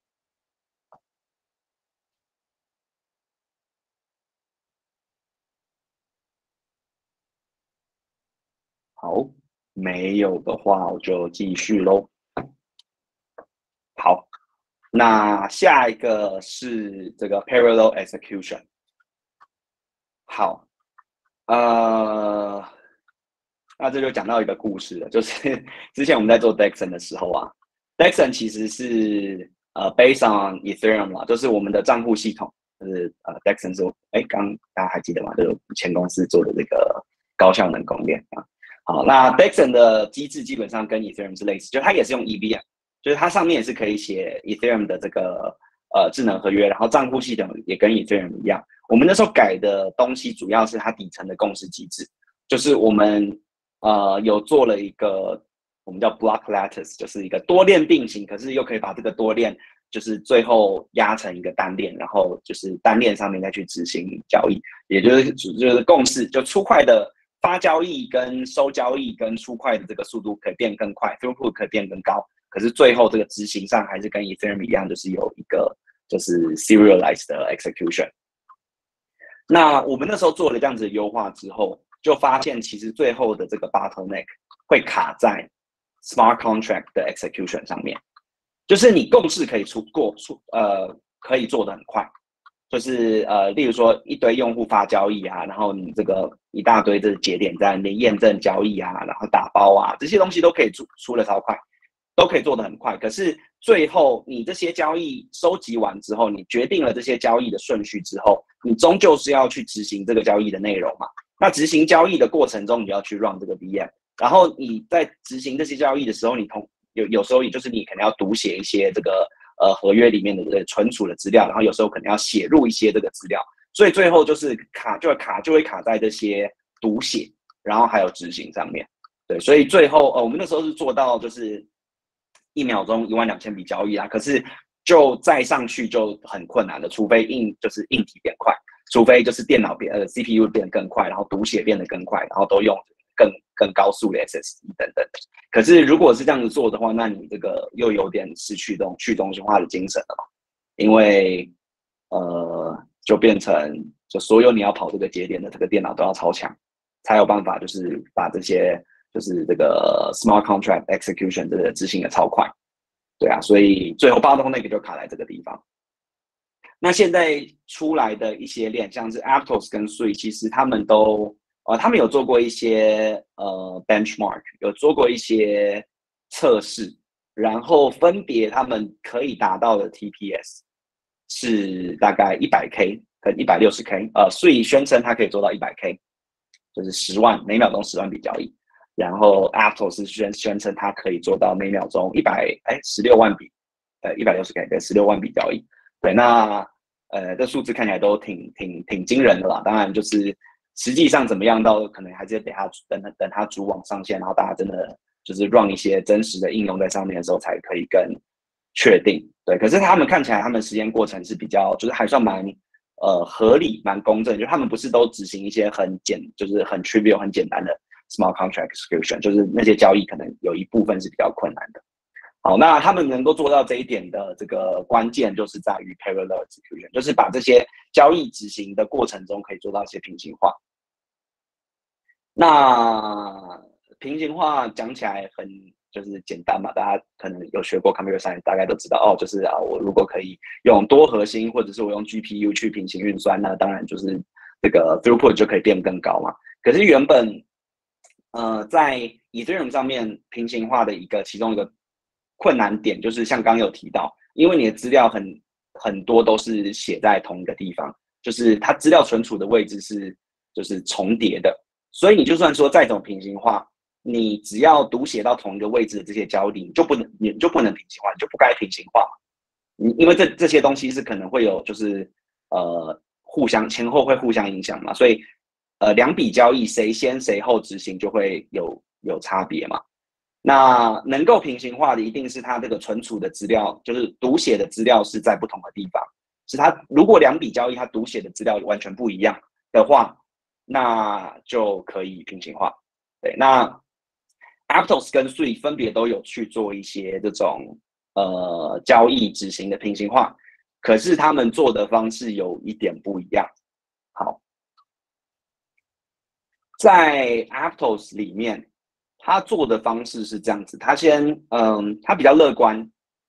好，没有的话我就继续咯。好，那下一个是这个 parallel execution。好，呃，那这就讲到一个故事了，就是之前我们在做 Dexon 的时候啊 ，Dexon 其实是呃 based on Ethereum 啦，就是我们的账户系统，就是呃 Dexon 是，哎，刚大家还记得吗？就是前公司做的这个高效能公链啊。好，那 Dexon 的机制基本上跟 Ethereum 是类似，就它也是用 E V M， 就是它上面也是可以写 Ethereum 的这个呃智能合约，然后账户系统也跟 Ethereum 一样。我们那时候改的东西主要是它底层的共识机制，就是我们呃有做了一个我们叫 block lattice， 就是一个多链并行，可是又可以把这个多链就是最后压成一个单链，然后就是单链上面再去执行交易，也就是就是共识，就出块的发交易跟收交易跟出块的这个速度可以变更快 ，throughput 可以变更高，可是最后这个执行上还是跟 Ethereum 一样，就是有一个就是 serialized 的 execution。那我们那时候做了这样子的优化之后，就发现其实最后的这个 bottleneck 会卡在 smart contract 的 execution 上面，就是你共识可以出过出呃可以做得很快，就是呃例如说一堆用户发交易啊，然后你这个一大堆的节点在那边验证交易啊，然后打包啊，这些东西都可以出出的超快，都可以做得很快。可是最后你这些交易收集完之后，你决定了这些交易的顺序之后，你终究是要去执行这个交易的内容嘛。那执行交易的过程中，你要去 run 这个 V M， 然后你在执行这些交易的时候，你同有有时候也就是你可能要读写一些这个呃合约里面的这个存储的资料，然后有时候可能要写入一些这个资料，所以最后就是卡就会卡就会卡在这些读写，然后还有执行上面。对，所以最后呃我们那时候是做到就是一秒钟一万两千笔交易啊，可是就再上去就很困难了，除非硬就是硬体变快，除非就是电脑变呃 C P U 变得更快，然后读写变得更快，然后都用更更高速的 S S D 等等。可是如果是这样子做的话，那你这个又有点失去这种去中心化的精神了嘛？因为呃就变成就所有你要跑这个节点的这个电脑都要超强，才有办法就是把这些就是这个 smart contract execution 这个执行的超快。对啊，所以最后bottleneck就卡在这个地方。那现在出来的一些链，像是 Aptos 跟 Sui， 其实他们都呃，他们有做过一些呃 benchmark， 有做过一些测试，然后分别他们可以达到的 T P S 是大概一百 K 跟一百六十 K， 呃 Sui 宣称它可以做到一百 K， 就是十万每秒钟十万笔交易。然后 Aptos 宣宣称它可以做到每秒钟一百哎十六万笔，呃一百六十 K 对十六万笔交易。对，那呃这数字看起来都挺挺挺惊人的啦。当然就是实际上怎么样，到可能还是得它等等它主网上线，然后大家真的就是 run 一些真实的应用在上面的时候，才可以更确定。对，可是他们看起来他们实验过程是比较就是还算蛮呃合理、蛮公正，就他们不是都执行一些很简就是很 trivial 很简单的 smart contract execution， 就是那些交易可能有一部分是比较困难的。好，那他们能够做到这一点的这个关键，就是在于 parallel execution， 就是把这些交易执行的过程中可以做到一些平行化。那平行化讲起来很就是简单嘛，大家可能有学过 computer science， 大概都知道哦，就是啊，我如果可以用多核心，或者是我用 G P U 去平行运算，那当然就是这个 throughput 就可以变更高嘛。可是原本呃在 Ethereum 上面平行化的一个其中一个困难点，就是像刚刚有提到，因为你的资料很很多都是写在同一个地方，就是它资料存储的位置是就是重叠的，所以你就算说再怎么平行化，你只要读写到同一个位置的这些交易，你就不能你就不能平行化，你就不该平行化。你因为这这些东西是可能会有就是呃互相前后会互相影响嘛，所以呃两笔交易谁先谁后执行就会有有差别嘛。那能够平行化的一定是它这个存储的资料，就是读写的资料是在不同的地方。是它如果两笔交易它读写的资料完全不一样的话，那就可以平行化。对，那 Aptos 跟 Sui 分别都有去做一些这种呃交易执行的平行化，可是他们做的方式有一点不一样。好，在 Aptos 里面。他做的方式是这样子，他先，嗯，他比较乐观，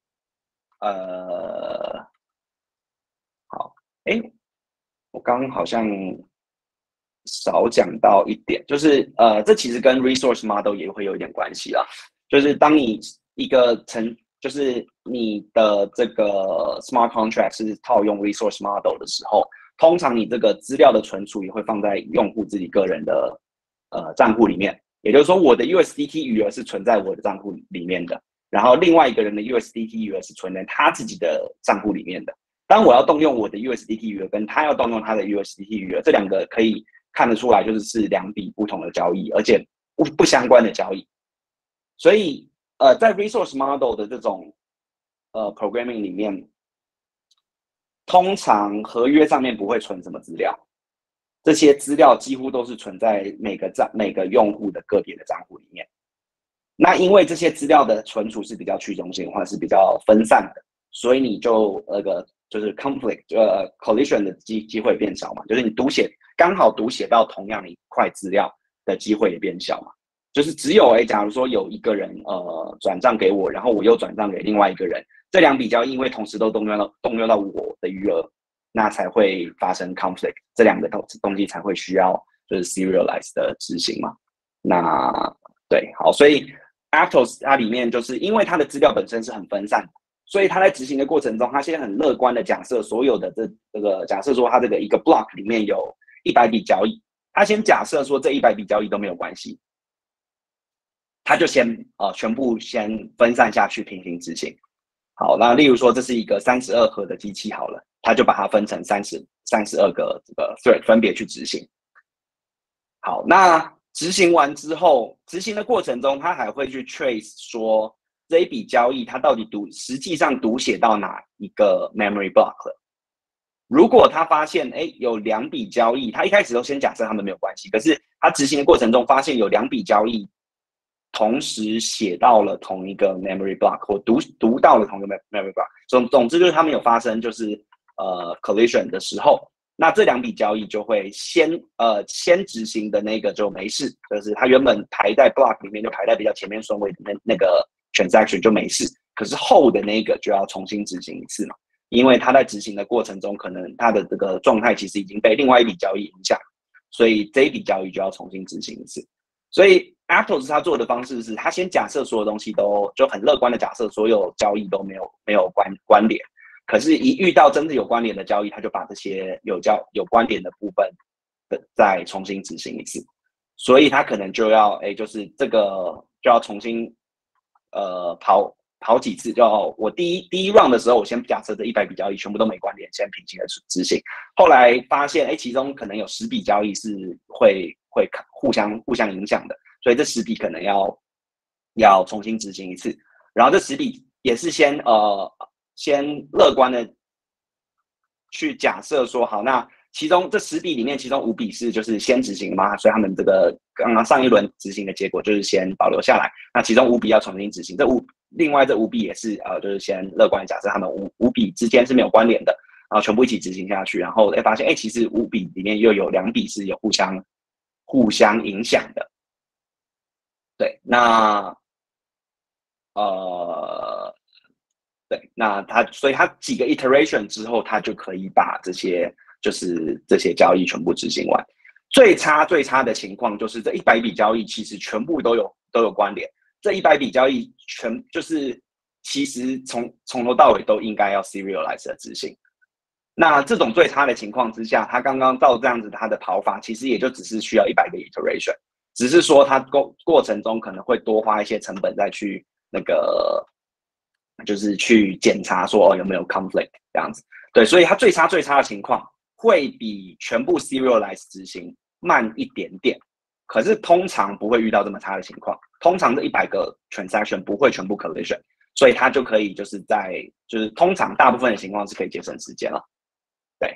呃，好，哎，我刚刚好像少讲到一点，就是呃，这其实跟 resource model 也会有一点关系啦，就是当你一个程，就是你的这个 smart contract 是套用 resource model 的时候，通常你这个资料的存储也会放在用户自己个人的呃账户里面。也就是说，我的 U S D T 余额是存在我的账户里面的。 然后另外一个人的 U S D T 余额是存在他自己的账户里面的。当我要动用我的 U S D T 余额，跟他要动用他的 U S D T 余额，这两个可以看得出来，就是是两笔不同的交易，而且不不相关的交易。所以，呃，在 resource model 的这种呃 programming 里面，通常合约上面不会存什么资料，这些资料几乎都是存在每个账每个用户的个别的账户里面。那因为这些资料的存储是比较去中心化，是比较分散的，所以你就那个。就是 conflict 呃 collision 的机机会变小嘛，就是你读写刚好读写到同样一块资料的机会也变小嘛。就是只有哎，假如说有一个人呃转账给我，然后我又转账给另外一个人，这两笔交易因为同时都动用到动用到我的余额，那才会发生 conflict， 这两个东东西才会需要就是 serialize 的执行嘛。那对，好，所以 Aptos 它里面就是因为它的资料本身是很分散的。所以他在执行的过程中，他先很乐观的假设所有的这这个假设说他这个一个 block 里面有一百笔交易，他先假设说这一百笔交易都没有关系，他就先呃全部先分散下去平行执行。好，那例如说这是一个三十二核的机器好了，他就把它分成三十三十二个这个 thread 分别去执行。好，那执行完之后，执行的过程中，他还会去 trace 说。这一笔交易，它到底读实际上读写到哪一个 memory block 了？如果他发现，哎，有两笔交易，他一开始都先假设他们没有关系，可是他执行的过程中发现有两笔交易同时写到了同一个 memory block， 或读读到了同一个 memory block。总总之就是他们有发生就是呃 collision 的时候，那这两笔交易就会先呃先执行的那个就没事，就是他原本排在 block 里面就排在比较前面顺位的那那个。transaction 就没事，可是后的那个就要重新执行一次嘛，因为他在执行的过程中，可能他的这个状态其实已经被另外一笔交易影响，所以这一笔交易就要重新执行一次。所以 Aptos 他做的方式是，他先假设所有东西都就很乐观的假设所有交易都没有没有关关联，可是，一遇到真的有关联的交易，他就把这些有交有关联的部分的再重新执行一次，所以他可能就要哎，就是这个就要重新。呃，跑跑几次，就我第一第一 round 的时候，我先假设这一百笔交易全部都没关联，先平行的执行。后来发现，哎，其中可能有十笔交易是会会互相互相影响的，所以这十笔可能要要重新执行一次。然后这十笔也是先呃先乐观的去假设说，好，那其中这十笔里面，其中五笔是就是先执行嘛，所以他们这个刚刚上一轮执行的结果就是先保留下来。那其中五笔要重新执行，这五另外这五笔也是呃，就是先乐观假设他们五五笔之间是没有关联的，然后全部一起执行下去，然后哎发现哎，其实五笔里面又有两笔是有互相互相影响的。对，那呃。对，那他所以他几个 iteration 之后，他就可以把这些就是这些交易全部执行完。最差最差的情况就是这一百笔交易其实全部都有都有关联，这一百笔交易全就是其实从从头到尾都应该要 serialize 的执行。那这种最差的情况之下，他刚刚照这样子他的跑法，其实也就只是需要一百个 iteration， 只是说他过过程中可能会多花一些成本再去那个。就是去检查说哦有没有 conflict 这样子，对，所以它最差最差的情况会比全部 serialize 执行慢一点点，可是通常不会遇到这么差的情况，通常这一百个 transaction 不会全部 collision， 所以它就可以就是在就是通常大部分的情况是可以节省时间了，对，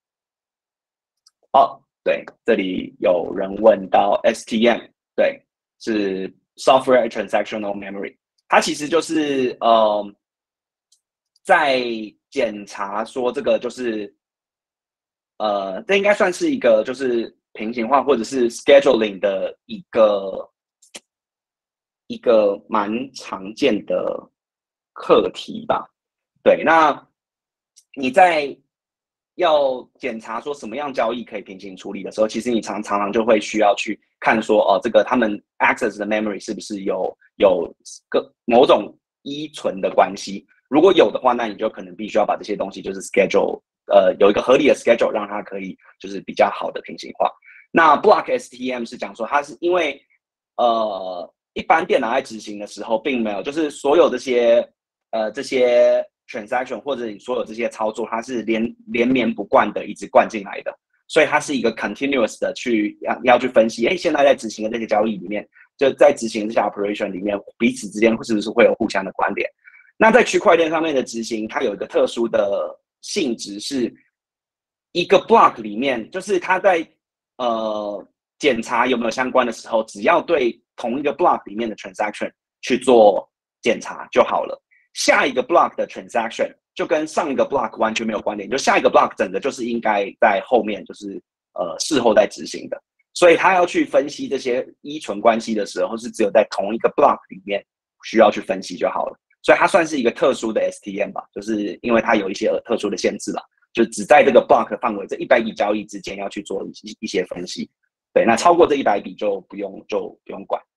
哦，对，这里有人问到 S T M， 对，是 software transactional memory。它其实就是呃，在检查说这个就是呃，这应该算是一个就是平行化或者是 scheduling 的一个一个蛮常见的课题吧。对，那你在要检查说什么样交易可以平行处理的时候，其实你常常常就会需要去看说，哦，这个他们 access 的 memory 是不是有有个某种依存的关系？如果有的话，那你就可能必须要把这些东西就是 schedule， 呃，有一个合理的 schedule， 让它可以就是比较好的平行化。那 block S T M 是讲说它是因为呃一般电脑在执行的时候，并没有，就是所有这些呃这些 transaction 或者你所有这些操作，它是连连绵不断的一直灌进来的，所以它是一个 continuous 的去要要去分析，哎，现在在执行的这些交易里面，就在执行这些 operation 里面，彼此之间是不是会有互相的关联？那在区块链上面的执行，它有一个特殊的性质，是一个 block 里面，就是它在呃检查有没有相关的时候，只要对同一个 block 里面的 transaction 去做检查就好了。下一个 block 的 transaction 就跟上一个 block 完全没有关联，就下一个 block 整个就是应该在后面，就是呃事后再执行的。所以他要去分析这些依存关系的时候，是只有在同一个 block 里面需要去分析就好了。所以它算是一个特殊的 S T M 吧，就是因为它有一些特殊的限制啦，就只在这个 block 范围这一百笔交易之间要去做一一些分析。对，那超过这一百笔就不用就不用管。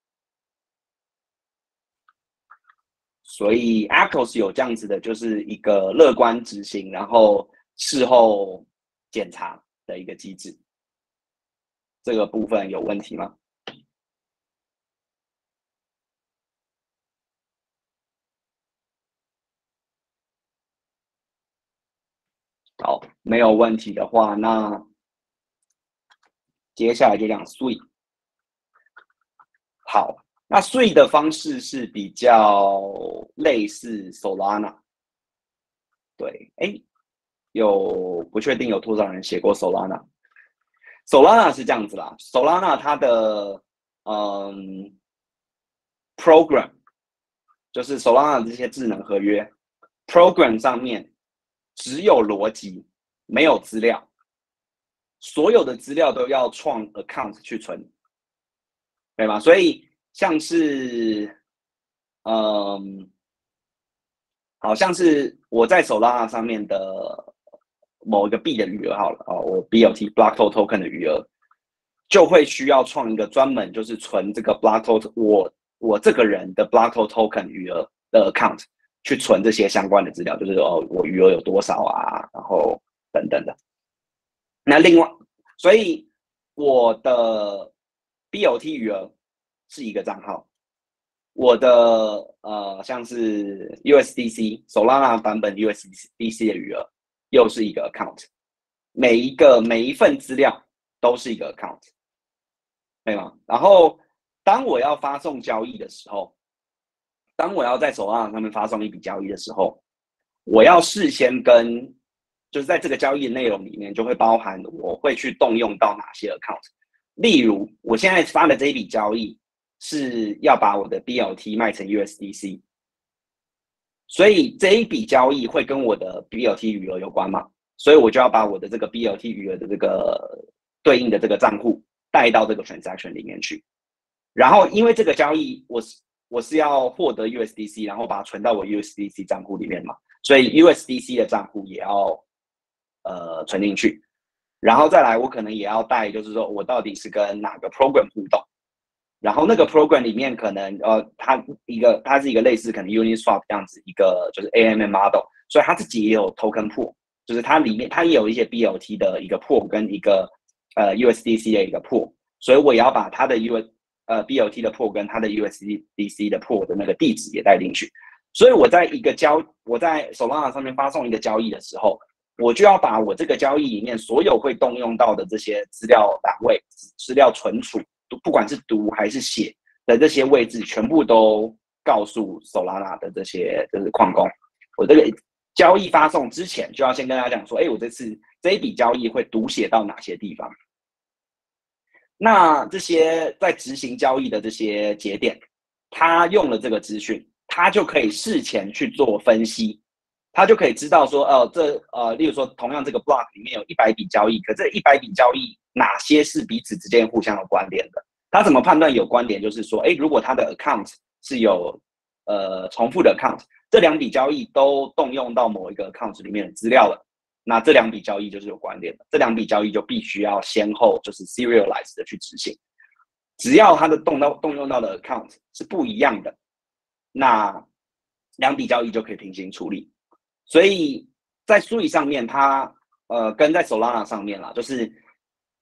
所以 Aptos 有这样子的，就是一个乐观执行，然后事后检查的一个机制。这个部分有问题吗？好，没有问题的话，那接下来就讲 Sui。好，那 Sui 的方式是比较类似 Solana。对，哎，有不确定有多少人写过 Solana。Solana 是这样子啦，Solana 它的嗯 program 就是 Solana 这些智能合约 program 上面只有逻辑，没有资料，所有的资料都要创 account 去存，对吗？所以像是嗯，好像是我在 Solana 上面的某一个币的余额好了哦，我 B L T Blockto Token 的余额，就会需要创一个专门就是存这个 Blockto 我我这个人的 Blockto Token 余额的 account 去存这些相关的资料，就是哦我余额有多少啊，然后等等的。那另外，所以我的 B L T 余额是一个账号，我的呃像是 U S D C Solana 版本 U S D C 的余额又是一个 account， 每一个每一份资料都是一个 account， 对吗？然后当我要发送交易的时候，当我要在 Solana 上面发送一笔交易的时候，我要事先跟就是在这个交易的内容里面就会包含我会去动用到哪些 account， 例如我现在发的这一笔交易是要把我的 B L T 卖成 U S D C， 所以这一笔交易会跟我的 B L T 余额有关嘛？所以我就要把我的这个 B L T 余额的这个对应的这个账户带到这个 transaction 里面去。然后因为这个交易我是我是要获得 U S D C， 然后把它存到我 U S D C 账户里面嘛，所以 U S D C 的账户也要呃存进去。然后再来，我可能也要带，就是说我到底是跟哪个 program 互动，然后那个 program 里面可能呃，它一个它是一个类似可能 Uniswap 这样子一个就是 A M M model， 所以它自己也有 token pool， 就是它里面它也有一些 B L T 的一个 pool 跟一个呃 U S D C 的一个 pool， 所以我也要把它的 U 呃 B L T 的 pool 跟它的 U S D C 的 pool 的那个地址也带进去，所以我在一个交我在 Solana 上面发送一个交易的时候，我就要把我这个交易里面所有会动用到的这些资料栏位、资料存储，不管是读还是写的这些位置，全部都告诉 Solana 的这些就是矿工。我这个交易发送之前，就要先跟大家讲说，哎，我这次这一笔交易会读写到哪些地方。那这些在执行交易的这些节点，他用了这个资讯，他就可以事前去做分析。他就可以知道说，呃，这呃，例如说，同样这个 block 里面有一百笔交易，可这一百笔交易哪些是彼此之间互相有关联的？他怎么判断有关联？就是说，哎，如果他的 account 是有呃重复的 account， 这两笔交易都动用到某一个 account 里面的资料了，那这两笔交易就是有关联的，这两笔交易就必须要先后就是 serialize 的去执行。只要它的动到动用到的 account 是不一样的，那两笔交易就可以平行处理。所以在 Sui 上面它，呃跟在 Solana 上面啦，就是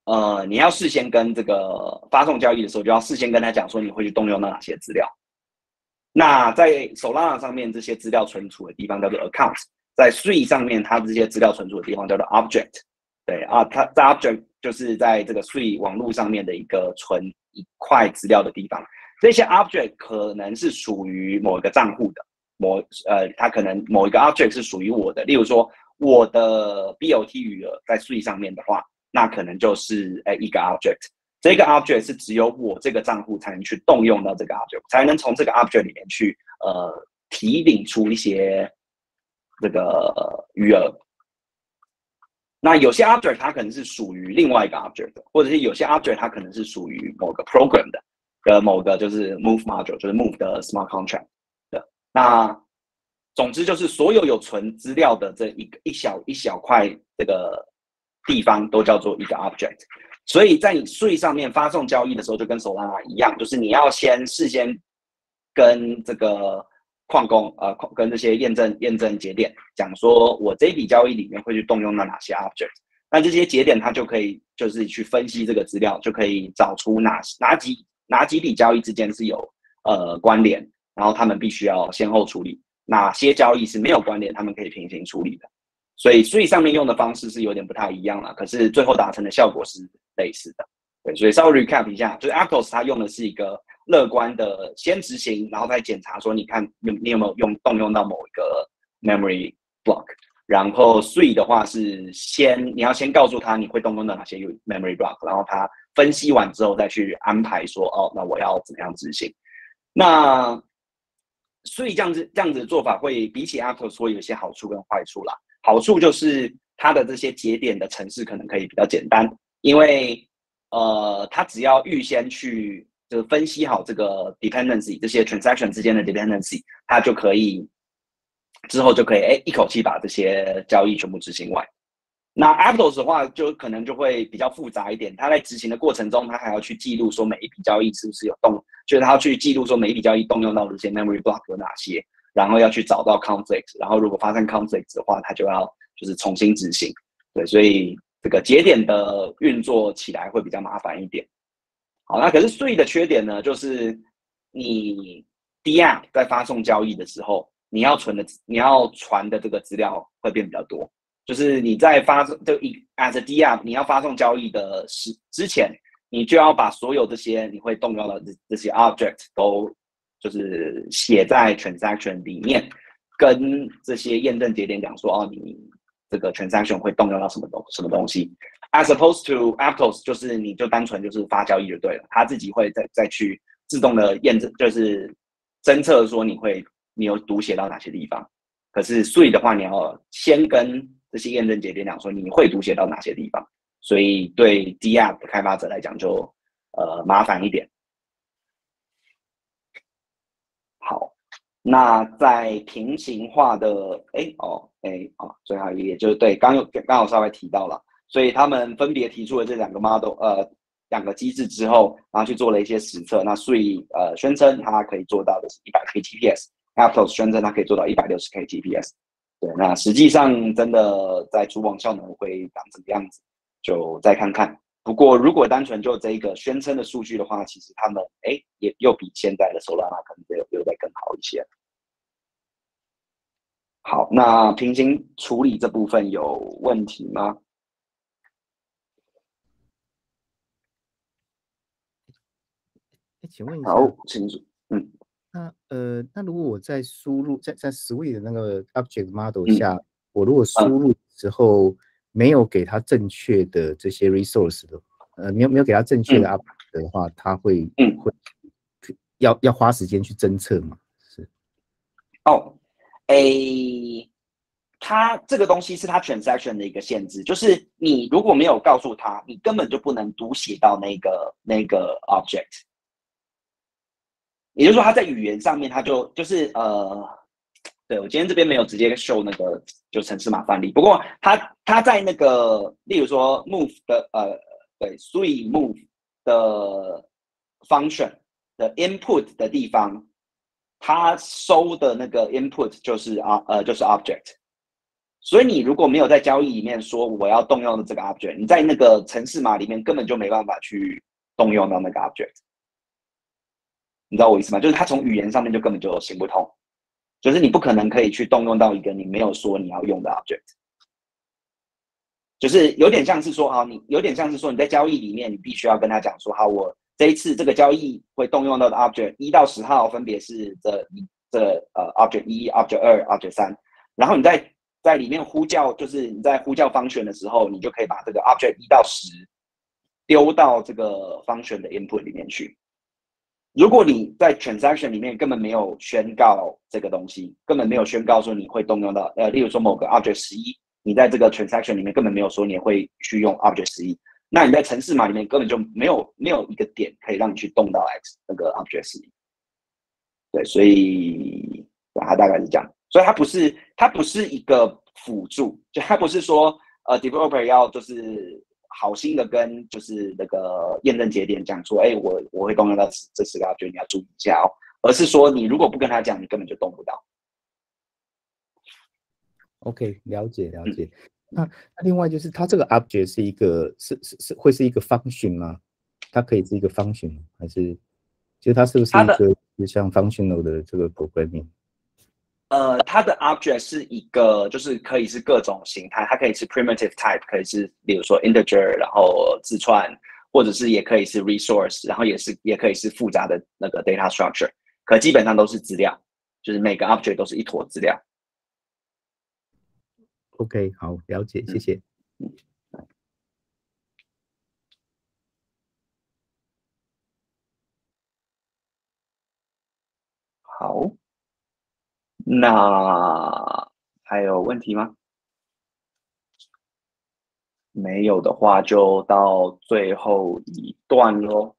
呃，你要事先跟这个发送交易的时候，就要事先跟他讲说你会去动用到哪些资料。那在 Solana 上面这些资料存储的地方叫做 account， 在 Sui 上面它这些资料存储的地方叫做 object。对啊，它这 object 就是在这个 Sui 网络上面的一个存一块资料的地方。这些 object 可能是属于某一个账户的，某呃，它可能某一个 object 是属于我的，例如说我的 B O T 余额在 Sui 上面的话，那可能就是诶一个 object。这个 object 是只有我这个账户才能去动用到这个 object， 才能从这个 object 里面去呃提领出一些这个余额。那有些 object 它可能是属于另外一个 object 的，或者是有些 object 它可能是属于某个 program 的，的某个就是 move module， 就是 move 的 smart contract 的。那总之就是所有有存资料的这一一小一小块这个地方都叫做一个 object。所以在你税上面发送交易的时候，就跟 Solana 一样，就是你要先事先跟这个矿工呃跟这些验证验证节点讲说，我这一笔交易里面会去动用到哪些 object。那这些节点它就可以就是去分析这个资料，就可以找出哪哪几哪几笔交易之间是有呃关联，然后他们必须要先后处理。哪些交易是没有关联，他们可以平行处理的。所以税上面用的方式是有点不太一样啦，可是最后达成的效果是类似的。对，所以稍微 recap 一下，就是 Aptos 它用的是一个乐观的先执行，然后再检查说你看你你有没有用动用到某一个 memory block。然后税的话是先你要先告诉他你会动用到哪些 memory block， 然后他分析完之后再去安排说哦，那我要怎么样执行。那所以这样子这样子的做法会比起 Aptos 会有一些好处跟坏处啦。好处就是它的这些节点的程式可能可以比较简单，因为呃，它只要预先去就是分析好这个 dependency 这些 transaction 之间的 dependency， 它就可以之后就可以哎一口气把这些交易全部执行完。那 Aptos 的话就可能就会比较复杂一点，它在执行的过程中，它还要去记录说每一笔交易是不是有动，就是它要去记录说每一笔交易动用到的这些 memory block 有哪些。然后要去找到 conflict， 然后如果发生 conflict 的话，它就要就是重新执行。对，所以这个节点的运作起来会比较麻烦一点。好，那可是税的缺点呢，就是你 D A P 在发送交易的时候，你要存的你要传的这个资料会变比较多。就是你在发就 as a D A P 你要发送交易的时之前，你就要把所有这些你会动用的这些 object 都就是写在 transaction 里面，跟这些验证节点讲说，哦，你这个 transaction 会动用到什么东什么东西 ，as opposed to Aptos 就是你就单纯就是发交易就对了，他自己会再再去自动的验证，就是侦测说你会你有读写到哪些地方。可是 Sui 的话，你要先跟这些验证节点讲说你会读写到哪些地方，所以对 D A P 的开发者来讲就呃麻烦一点。好，那在平行化的，哎哦，哎哦，最后一页就是对，刚有刚好稍微提到了，所以他们分别提出了这两个 model， 呃，两个机制之后，然后去做了一些实测。那所以呃，宣称它可以做到的是 一百 K T P S，Aptos 宣称它可以做到 一百六十 K T P S。对，那实际上真的在主网效能会长什么样子，就再看看。不过，如果单纯就这个宣称的数据的话，其实他们哎也又比现在的 Solana 可能又又再更好一些。好，那平行处理这部分有问题吗？ 请问一下， 好，清楚。嗯， 那呃，那如果我在输入在在 Sui 的那个 Object Model 下，嗯、我如果输入之后、嗯、没有给他正确的这些 resource 的，呃，没有没有给他正确的 Object 的话，他、嗯、会嗯会要要花时间去侦测吗？是。 哦，诶。它这个东西是它 transaction 的一个限制，就是你如果没有告诉他，你根本就不能读写到那个那个 object。也就是说，它在语言上面，它就就是呃，对我今天这边没有直接 show 那个就程式码范例，不过它它在那个例如说 move 的呃对 Sui move 的 function 的 input 的地方，它收的那个 input 就是啊呃就是 object。 所以你如果没有在交易里面说我要动用的这个 object， 你在那个程式码里面根本就没办法去动用到那个 object。你知道我意思吗？就是它从语言上面就根本就行不通，就是你不可能可以去动用到一个你没有说你要用的 object。就是有点像是说啊，你有点像是说你在交易里面，你必须要跟他讲说，好，我这一次这个交易会动用到的 object 一到十号分别是这这呃 object 一、object 二、object 三，然后你在在里面呼叫，就是你在呼叫 function 的时候，你就可以把这个 object 一到十丢到这个 function 的 input 里面去。如果你在 transaction 里面根本没有宣告这个东西，根本没有宣告说你会动用到，呃，例如说某个 object 十一。你在这个 transaction 里面根本没有说你会去用 object 十一，那你在程式码里面根本就没有没有一个点可以让你去动到 x 那个 object 十一。对，所以它大概是这样，所以它不是它不是一个辅助，就它不是说呃 developer 要就是好心的跟就是那个验证节点讲说，哎，我我会动用到这十个 object， 你要注意一下哦，而是说你如果不跟他讲，你根本就动不到。 OK， 了解了解。嗯、那那另外就是它这个 object 是一个是是是会是一个 function 吗？它可以是一个 function 吗？还是就是它是不是一个就像 functional 的这个 programming？ 呃，它的 object 是一个就是可以是各种形态，它可以是 primitive type， 可以是比如说 integer， 然后字串，或者是也可以是 resource， 然后也是也可以是复杂的那个 data structure， 可基本上都是资料，就是每个 object 都是一坨资料。 OK， 好，了解，谢谢。 嗯嗯、好，那还有问题吗？没有的话，就到最后一段咯。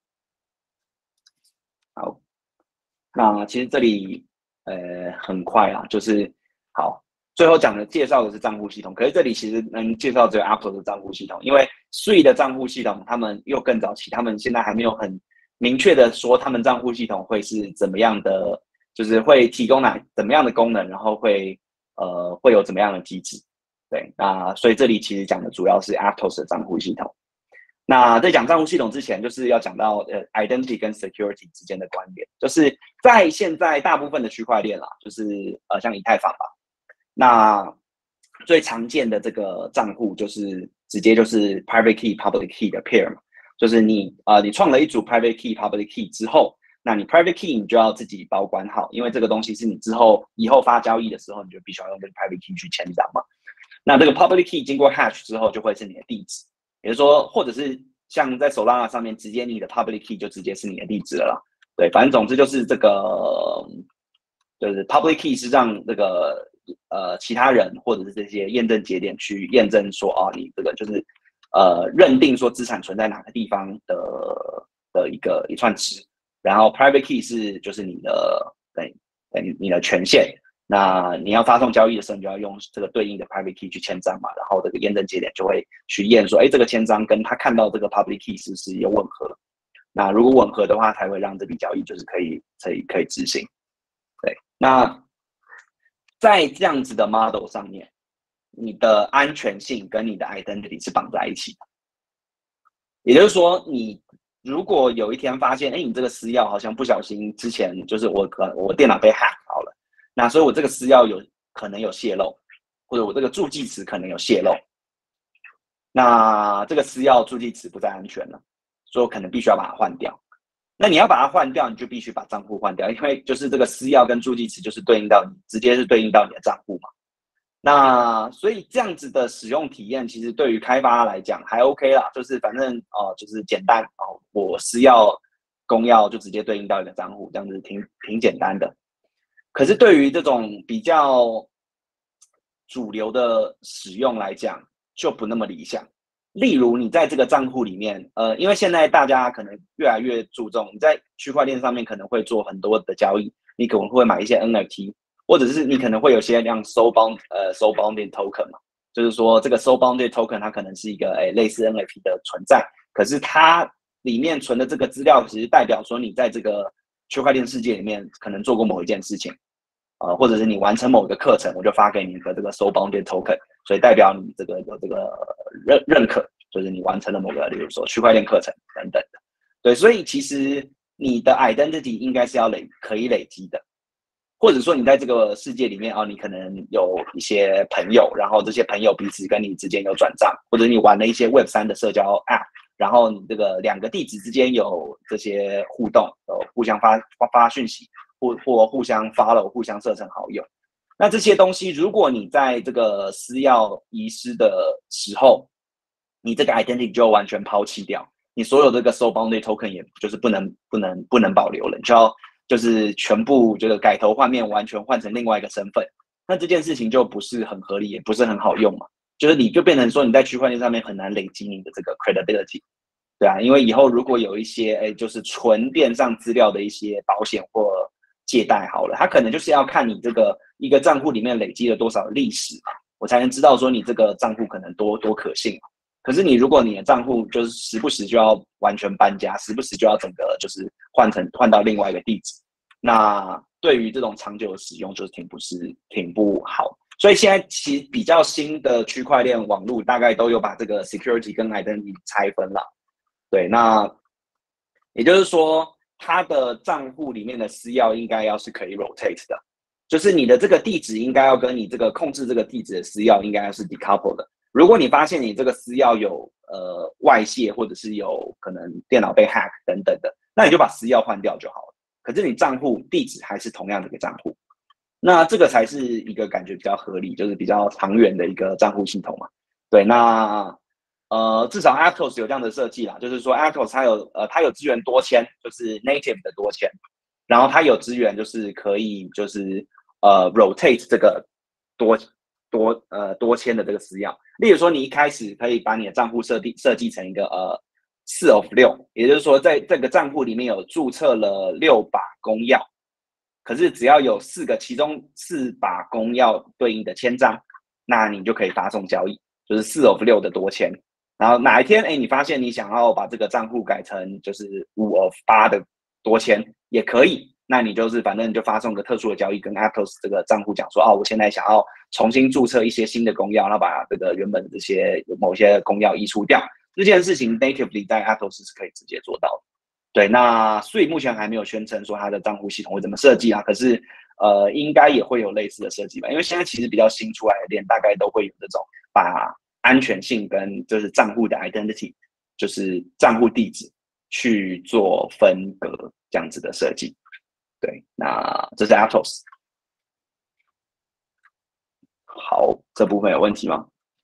好，那其实这里呃很快啦，就是好。最后讲的介绍的是账户系统，可是这里其实能介绍只有 Aptos 的账户系统，因为 Sui 的账户系统他们又更早期，他们现在还没有很明确的说他们账户系统会是怎么样的，就是会提供哪怎么样的功能，然后会呃会有怎么样的机制。对，那所以这里其实讲的主要是 Aptos 的账户系统。那在讲账户系统之前，就是要讲到呃 identity 跟 security 之间的关联，就是在现在大部分的区块链啦，就是呃像以太坊吧，那最常见的这个账户就是直接就是 private key public key 的 pair 嘛，就是你呃你创了一组 private key public key 之后，那你 private key 你就要自己保管好，因为这个东西是你之后以后发交易的时候，你就必须要用这个 private key 去签章嘛。那这个 public key 经过 hash 之后，就会是你的地址，也就是说，或者是像在 Solana 上面，直接你的 public key 就直接是你的地址了啦。对，反正总之就是这个，就是 public key 是让这个呃其他人或者是这些验证节点去验证说，哦，你这个就是呃认定说资产存在哪个地方的的一个一串值，然后 private key 是就是你的对对你的权限。那你要发送交易的时候，你就要用这个对应的 private key 去签章嘛，然后这个验证节点就会去验说，哎，这个签章跟他看到这个 public key 是不是有吻合？那如果吻合的话，才会让这笔交易就是可以可以可以执行。对，那在这样子的 model 上面，你的安全性跟你的 identity 是绑在一起的。也就是说，你如果有一天发现，哎，你这个私钥好像不小心之前就是我可我电脑被 hack 好了。那所以我这个私钥有可能有泄露，或者我这个助记词可能有泄露，那这个私钥助记词不再安全了，所以我可能必须要把它换掉。那你要把它换掉，你就必须把账户换掉，因为就是这个私钥跟助记词就是对应到你，直接是对应到你的账户嘛。那所以这样子的使用体验，其实对于开发来讲还 OK 啦，就是反正哦、呃，就是简单哦，我私钥、公钥就直接对应到一个账户，这样子挺挺简单的。可是对于这种比较主流的使用来讲，就不那么理想。例如，你在这个账户里面，呃，因为现在大家可能越来越注重，你在区块链上面可能会做很多的交易，你可能会买一些 N F T， 或者是你可能会有些像 soul bound 呃 soul bounded token 嘛，就是说这个 soul bounded token 它可能是一个诶类似 N F T 的存在，可是它里面存的这个资料，其实代表说你在这个区块链世界里面可能做过某一件事情。呃，或者是你完成某个课程，我就发给你一个这个 soul bounded token， 所以代表你这个有这个认认可，就是你完成了某个，例如说区块链课程等等的。对，所以其实你的 identity 应该是要累可以累积的。或者说你在这个世界里面哦，你可能有一些朋友，然后这些朋友彼此跟你之间有转账，或者你玩了一些 Web 三 的社交 App， 然后你这个两个地址之间有这些互动，呃，互相发发发讯息，或或互相 follow， 互相设成好友。那这些东西，如果你在这个私钥遗失的时候，你这个 identity 就完全抛弃掉，你所有这个 sole boundary token 也就是不能不能不能保留了，你就要。就是全部这个改头换面，完全换成另外一个身份，那这件事情就不是很合理，也不是很好用嘛。就是你就变成说你在区块链上面很难累积你的这个 credibility， 对啊，因为以后如果有一些哎，就是纯链上资料的一些保险或借贷好了，它可能就是要看你这个一个账户里面累积了多少历史嘛，我才能知道说你这个账户可能多多可信嘛。可是你如果你的账户就是时不时就要完全搬家，时不时就要整个就是换成换到另外一个地址，那对于这种长久的使用就是挺不是挺不好。所以现在其实比较新的区块链网络大概都有把这个 security 跟 identity 拆分了。对，那也就是说，它的账户里面的私钥应该要是可以 rotate 的，就是你的这个地址应该要跟你这个控制这个地址的私钥应该要是 decoupled 的。如果你发现你这个私钥有呃外泄，或者是有可能电脑被 hack 等等的，那你就把私钥换掉就好了。可是你账户地址还是同样的一个账户，那这个才是一个感觉比较合理，就是比较长远的一个账户系统嘛。对，那呃至少 Aptos 有这样的设计啦，就是说 Aptos 它有呃它有支援多签，就是 native 的多签，然后它有支援就是可以就是呃 rotate 这个多。多呃多签的这个私钥，例如说你一开始可以把你的账户设定设计成一个呃四 of 六，也就是说在这个账户里面有注册了六把公钥，可是只要有四个，其中四把公钥对应的签章，那你就可以发送交易，就是四 of 六的多签。然后哪一天哎你发现你想要把这个账户改成就是五 of 八的多签也可以。那你就是反正你就发送个特殊的交易，跟 Aptos 这个账户讲说，哦，我现在想要重新注册一些新的公钥，然后把这个原本的这些某些公钥移除掉。这件事情 natively 在 Aptos 是可以直接做到的。对，那所以目前还没有宣称说它的账户系统会怎么设计啊，可是呃，应该也会有类似的设计吧，因为现在其实比较新出来的链，大概都会有这种把安全性跟就是账户的 identity， 就是账户地址去做分隔这样子的设计。对，那这是 Aptos。好，这部分有问题吗？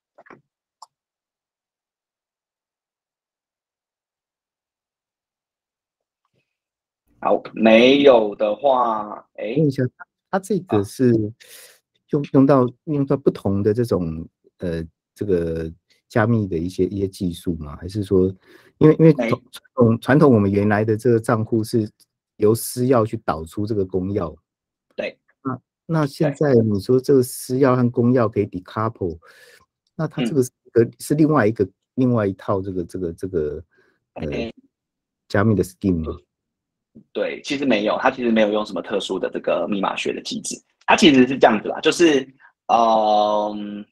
好，没有的话，哎， 问一下，它这个是用用到用到不同的这种呃这个加密的一些一些技术吗？还是说，因为因为传统传统我们原来的这个账户是由私钥去导出这个公钥， 对， 那那现在你说这个私钥和公钥可以 decouple， 那它这个是个、嗯、是另外一个另外一套这个这个这个呃加密的 scheme 吗？ 对，其实没有，它其实没有用什么特殊的这个密码学的机制，它其实是这样子啦，就是嗯，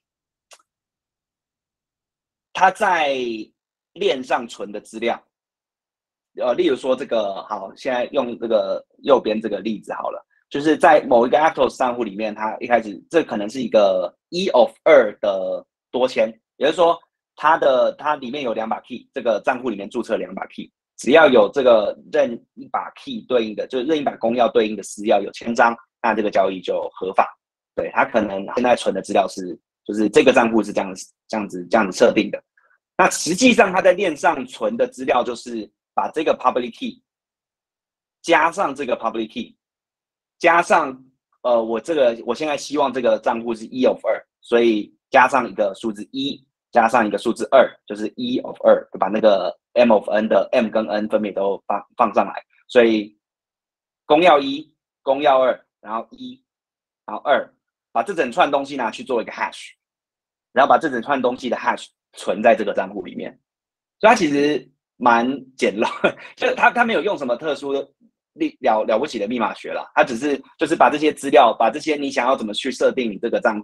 它在链上存的资料，呃，例如说这个好，现在用这个右边这个例子好了，就是在某一个 Aptos 账户里面，它一开始这可能是一个一 of 二的多签，也就是说它的它里面有两把 key， 这个账户里面注册两把 key。只要有这个任一把 key 对应的，就是任一把公钥对应的私钥有签章，那这个交易就合法。对，它可能现在存的资料是，就是这个账户是这样子、这样子、这样子设定的。那实际上它在链上存的资料就是把这个 public key 加上这个 public key， 加上呃我这个我现在希望这个账户是一 of 二，所以加上一个数字一。加上一个数字二，就是一 of 二，就把那个 m of n 的 m 跟 n 分别都放放上来，所以公钥一、公钥二，然后一，然后二，把这整串东西拿去做一个 hash， 然后把这整串东西的 hash 存在这个账户里面，所以它其实蛮简陋，就是它它没有用什么特殊的了了不起的密码学啦，它只是就是把这些资料，把这些你想要怎么去设定你这个账户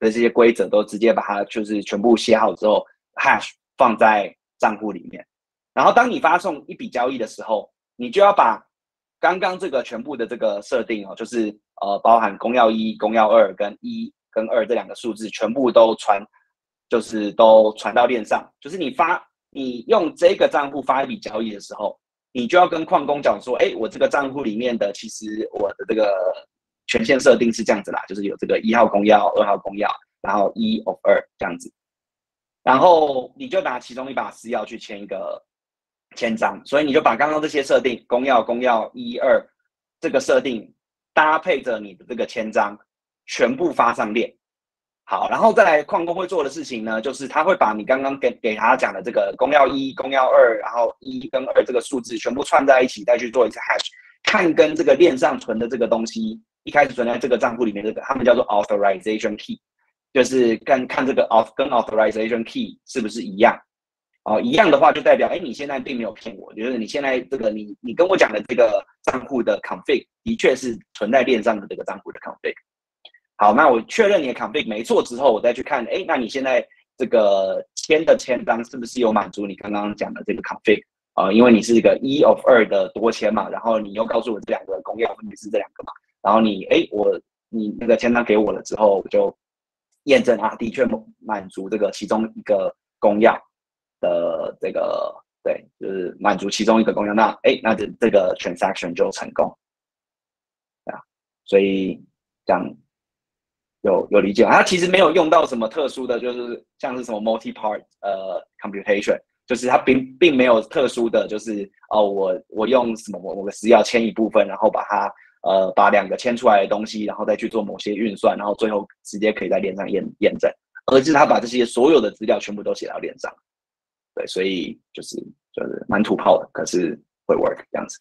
的这些规则都直接把它就是全部写好之后 ，hash 放在账户里面。然后当你发送一笔交易的时候，你就要把刚刚这个全部的这个设定哦，就是呃包含公钥一、公钥二跟一跟二这两个数字全部都传，就是都传到链上。就是你发你用这个账户发一笔交易的时候，你就要跟矿工讲说，哎，我这个账户里面的其实我的这个权限设定是这样子啦，就是有这个一号公钥、二号公钥，然后一 of 二这样子，然后你就拿其中一把私钥去签一个签章，所以你就把刚刚这些设定公钥、公钥一二这个设定搭配着你的这个签章，全部发上链。好，然后再来矿工会做的事情呢，就是他会把你刚刚给给他讲的这个公钥一、公钥二，然后一跟二这个数字全部串在一起，再去做一次 hash， 看跟这个链上存的这个东西，一开始存在这个账户里面这个，他们叫做 authorization key， 就是看看这个 auth 跟 authorization key 是不是一样。哦，一样的话就代表，哎，你现在并没有骗我，就是你现在这个你你跟我讲的这个账户的 config 的确是存在链上的这个账户的 config。好，那我确认你的 config 没错之后，我再去看，哎，那你现在这个签的签章是不是有满足你刚刚讲的这个 config 啊、呃？因为你是一个一 of 二的多签嘛，然后你又告诉我这两个公钥分别是这两个嘛，然后你哎我你那个签章给我了之后，我就验证啊，的确满足这个其中一个公钥的这个对，就是满足其中一个公钥，那哎那这这个 transaction 就成功啊，所以这样。有有理解，它其实没有用到什么特殊的，就是像是什么 multi-part 呃 computation， 就是它并并没有特殊的，就是哦我我用什么某个私钥签一部分，然后把它呃把两个签出来的东西，然后再去做某些运算，然后最后直接可以在链上验验证，而是它把这些所有的资料全部都写到链上，对，所以就是就是蛮土炮的，可是会 work 这样子。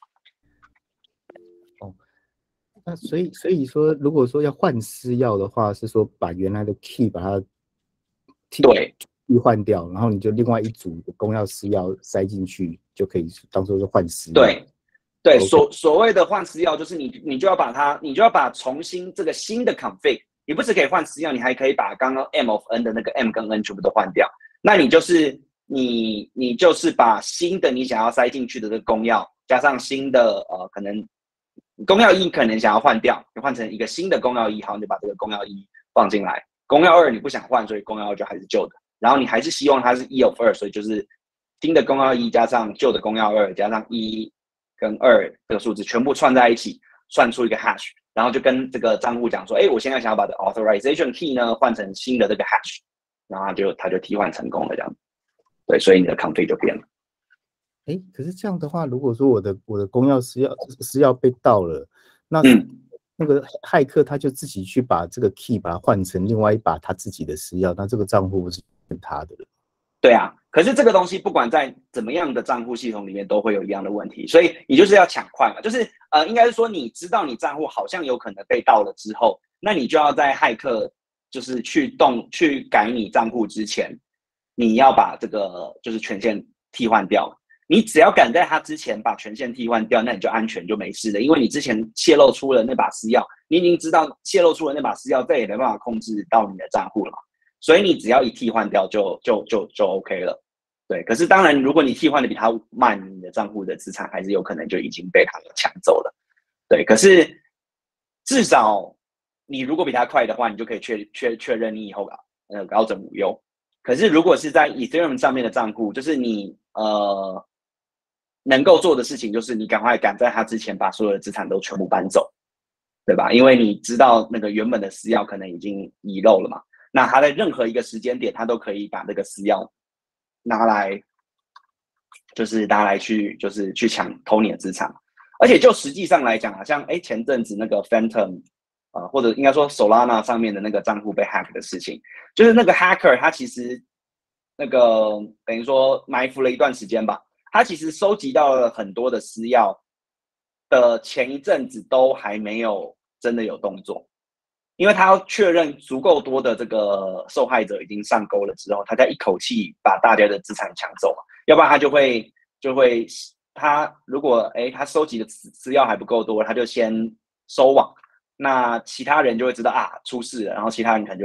那所以所以说，如果说要换私钥的话，是说把原来的 key 把它替对替换掉，然后你就另外一组的公钥私钥塞进去，就可以当做是换私钥。 对对， okay. 所所谓的换私钥，就是你你就要把它，你就要把重新这个新的 config， 你不是可以换私钥，你还可以把刚刚 M of n 的那个 M 跟 N 全部都换掉。那你就是你你就是把新的你想要塞进去的这个公钥，加上新的呃可能。公钥一可能想要换掉，你换成一个新的公钥一，好，你就把这个公钥一放进来。公钥二你不想换，所以公钥二就还是旧的。然后你还是希望它是一 of 二，所以就是新的公钥一加上旧的公钥二加上一跟二这个数字全部串在一起，算出一个 hash， 然后就跟这个账户讲说，哎，我现在想要把这 authorization key 呢换成新的这个 hash， 然后它就它就替换成功了，这样。对，所以你的 config 就变了。 哎，可是这样的话，如果说我的我的公钥私钥私钥被盗了，那、 嗯、 那个骇客他就自己去把这个 key 把它换成另外一把他自己的私钥，那这个账户不是他的了？ 对啊，可是这个东西不管在怎么样的账户系统里面都会有一样的问题，所以你就是要抢快嘛，就是呃，应该是说你知道你账户好像有可能被盗了之后，那你就要在骇客就是去动去改你账户之前，你要把这个就是权限替换掉。你只要赶在他之前把权限替换掉，那你就安全就没事了，因为你之前泄露出了那把私钥，你已经知道泄露出了那把私钥，再也没办法控制到你的账户了嘛。所以你只要一替换掉就就就就 OK 了，对。可是当然，如果你替换的比他慢，你的账户的资产还是有可能就已经被他抢走了，对。可是至少你如果比他快的话，你就可以确确确认你以后呃高枕无忧。可是如果是在 Ethereum 上面的账户，就是你呃能够做的事情，就是你赶快赶在他之前把所有的资产都全部搬走，对吧？因为你知道那个原本的私钥可能已经遗漏了嘛。那他在任何一个时间点，他都可以把这个私钥拿来，就是拿来去，就是去抢偷你的资产。而且就实际上来讲啊，像哎前阵子那个 Phantom， 呃，或者应该说 Solana 上面的那个账户被 hack 的事情，就是那个 hacker 他其实那个等于说埋伏了一段时间吧，他其实收集到了很多的私钥的前一阵子都还没有真的有动作。因为他要确认足够多的这个受害者已经上钩了之后，他才一口气把大家的资产抢走嘛，要不然他就会就会他如果哎他收集的资料还不够多，他就先收网，那其他人就会知道啊出事了，然后其他人可能就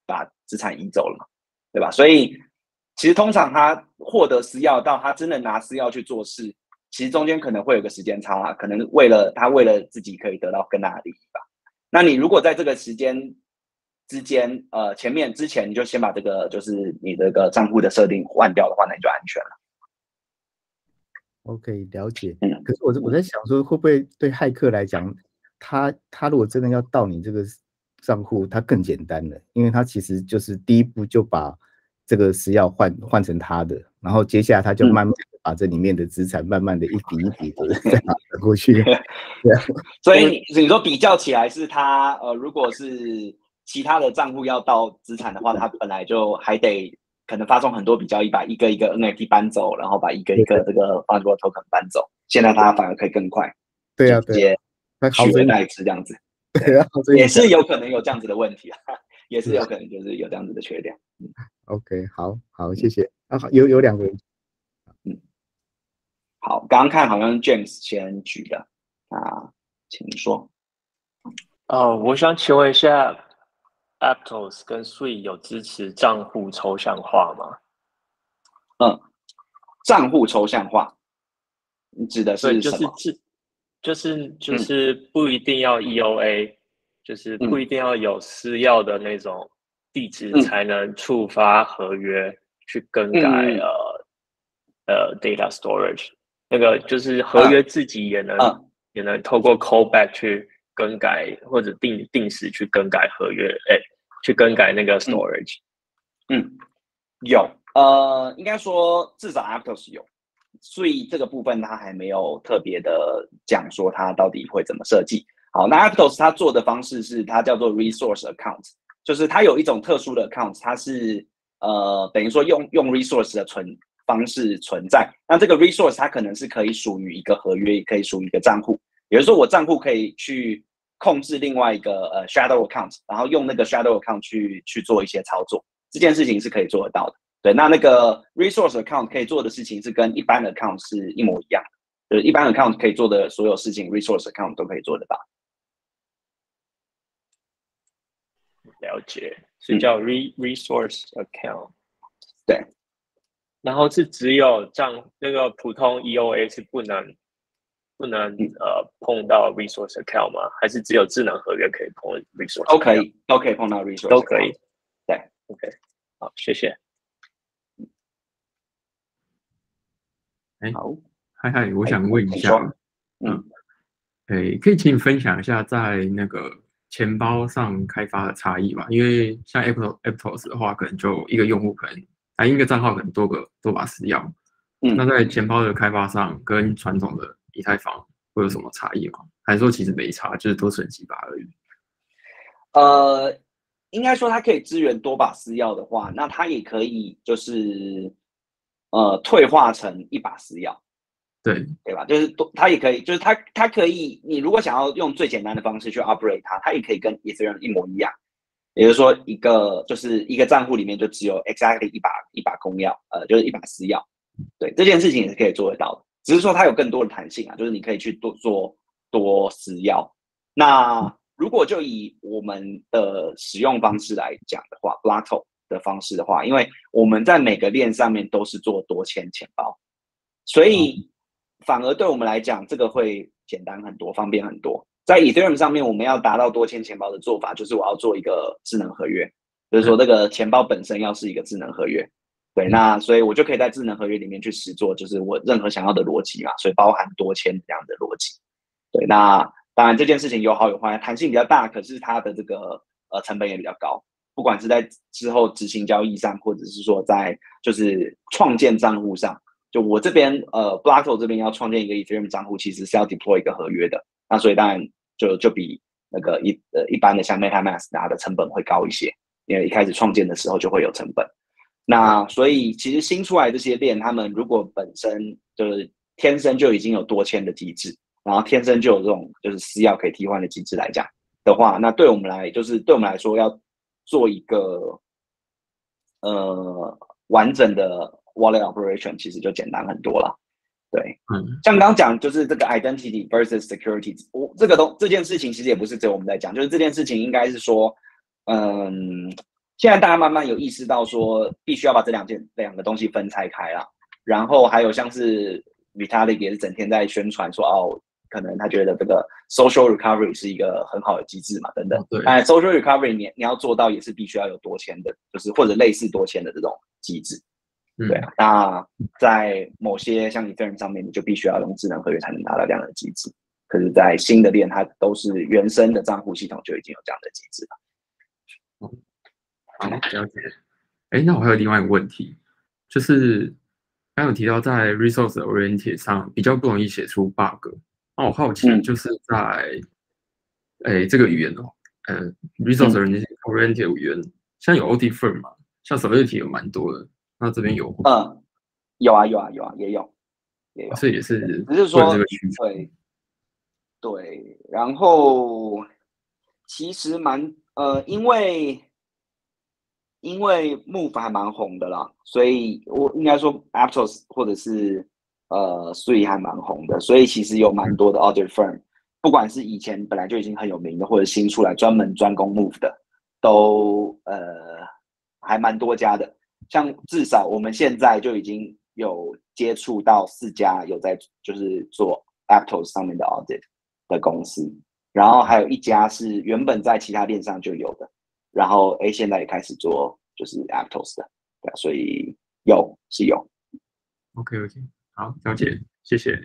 把资产移走了嘛，对吧？所以其实通常他获得私钥到他真的拿私钥去做事，其实中间可能会有个时间差啊，可能为了他为了自己可以得到更大的利益吧。那你如果在这个时间之间，呃，前面之前你就先把这个就是你这个账户的设定换掉的话，那你就安全了。 OK， 了解。 嗯， 可是我我在想说，会不会对骇客来讲，他他如果真的要盗你这个账户，他更简单了，因为他其实就是第一步就把这个私钥换换成他的，然后接下来他就慢慢把这里面的资产慢慢的一笔一笔的再拿过去。对啊， 所以你你说比较起来是他呃，如果是其他的账户要盗资产的话，他本来就还得可能发送很多笔交易，把一个一个 N F T 搬走，然后把一个一个这个 fungible token 搬走。现在他反而可以更快， 对啊， 直接取而代之这样子。 对啊， 也是有可能有这样子的问题啊，也是有可能就是有这样子的缺点。嗯、 OK， 好好，谢谢。啊，有有两个人， 嗯，好，刚刚看好像 James 先举的啊，请说。 哦，我想请问一下 ，Aptos 跟 Sui 有支持账户抽象化吗？ 嗯，账户抽象化，你指的是什么？ 就是就是就是不一定要 E O A，、嗯、就是不一定要有私钥的那种地址才能触发合约去更改、嗯、呃呃 data storage， 那个就是合约自己也能、嗯、也能透过 callback 去更改或者定定时去更改合约，哎，去更改那个 storage。 嗯，嗯有，呃，应该说至少 Aptos 有。所以这个部分它还没有特别的讲说它到底会怎么设计。好，那 Aptos 它做的方式是它叫做 resource account， 就是它有一种特殊的 account， 它是呃等于说用用 resource 的存方式存在。那这个 resource 它可能是可以属于一个合约，也可以属于一个账户。也就是说，我账户可以去控制另外一个呃 shadow account， 然后用那个 shadow account 去去做一些操作，这件事情是可以做得到的。对，那那个 resource account 可以做的事情是跟一般的 account 是一模一样的，就是一般 account 可以做的所有事情 ，resource account 都可以做得到。 了解，是叫 re、嗯、resource account。 对， 然后是只有账那个普通 E O A 是不能不能、嗯、呃碰到 resource account 吗？还是只有智能合约可以碰 resource account？ 都可以，都可以碰到 resource account， 都可以。 对 ，OK， 好，谢谢。 哎，嗨嗨，我想问一下， 嗯， 哎，可以请你分享一下在那个钱包上开发的差异吗？因为像 Aptos 的话，可能就一个用户可能啊一个账号可能多个多把私钥，嗯，那在钱包的开发上跟传统的以太坊会有什么差异吗？还是说其实没差，就是多存几把而已？ 呃，应该说它可以支援多把私钥的话，那它也可以就是呃退化成一把私钥， 对对吧？就是它也可以，就是它它可以，你如果想要用最简单的方式去 operate 它，它也可以跟 Ethereum 一模一样，也就是说一个就是一个账户里面就只有 exactly 一把一把公钥，呃，就是一把私钥，对，这件事情也是可以做得到的，只是说它有更多的弹性啊，就是你可以去多做多私钥。那如果就以我们的使用方式来讲的话 ，Blocto 的方式的话，因为我们在每个链上面都是做多签钱包，所以反而对我们来讲，这个会简单很多，方便很多。在 Ethereum 上面，我们要达到多签钱包的做法，就是我要做一个智能合约，就是说这个钱包本身要是一个智能合约。对，那所以我就可以在智能合约里面去实做，就是我任何想要的逻辑嘛，所以包含多签这样的逻辑。对，那当然这件事情有好有坏，弹性比较大，可是它的这个呃成本也比较高，不管是在之后执行交易上，或者是说在就是创建账户上，就我这边呃 Blocto 这边要创建一个 Ethereum 账户，其实是要 deploy 一个合约的，那所以当然就就比那个一呃一般的像 MetaMask 拿的成本会高一些，因为一开始创建的时候就会有成本。那所以其实新出来这些链，他们如果本身就是天生就已经有多签的机制，然后天生就有这种就是私钥可以替换的机制来讲的话，那对我们来就是对我们来说要做一个呃完整的 wallet operation， 其实就简单很多了。对，嗯，像刚刚讲就是这个 identity versus security， 我这个东这件事情其实也不是只有我们在讲，就是这件事情应该是说，嗯， 现在大家慢慢有意识到说，必须要把这两件两个东西分拆开啦。然后还有像是 Vitalik 也是整天在宣传说，哦，可能他觉得这个 social recovery 是一个很好的机制嘛，等等。 对。 但 social recovery 你你要做到也是必须要有多签的，就是或者类似多签的这种机制。对啊，那在某些像 Ethereum 上面，你就必须要用智能合约才能达到这样的机制。可是，在新的链，它都是原生的账户系统就已经有这样的机制了。 好，了解。哎，那我还有另外一个问题，就是刚刚有提到在 resource oriented 上比较不容易写出 bug。那我好奇，就是在哎、嗯、这个语言哦，呃 resource oriented 语言，像有 O T firm 嘛，像 Solidity 有蛮多的。那这边有？ 嗯，有啊，有啊，有啊，也有，也有。 所以也是， 只是说， 这个需求。 对，对，然后其实蛮呃，因为因为 Move 还蛮红的啦，所以我应该说 Aptos 或者是呃 Sui 还蛮红的，所以其实有蛮多的 audit firm，不管是以前本来就已经很有名的，或者新出来专门专攻 Move 的，都呃还蛮多家的。像至少我们现在就已经有接触到四家有在就是做 Aptos 上面的 audit 的公司，然后还有一家是原本在其他链上就有的，然后 A 现在也开始做就是 Aptos 的，对，所以有是有。 OK OK， 好，了解，谢谢。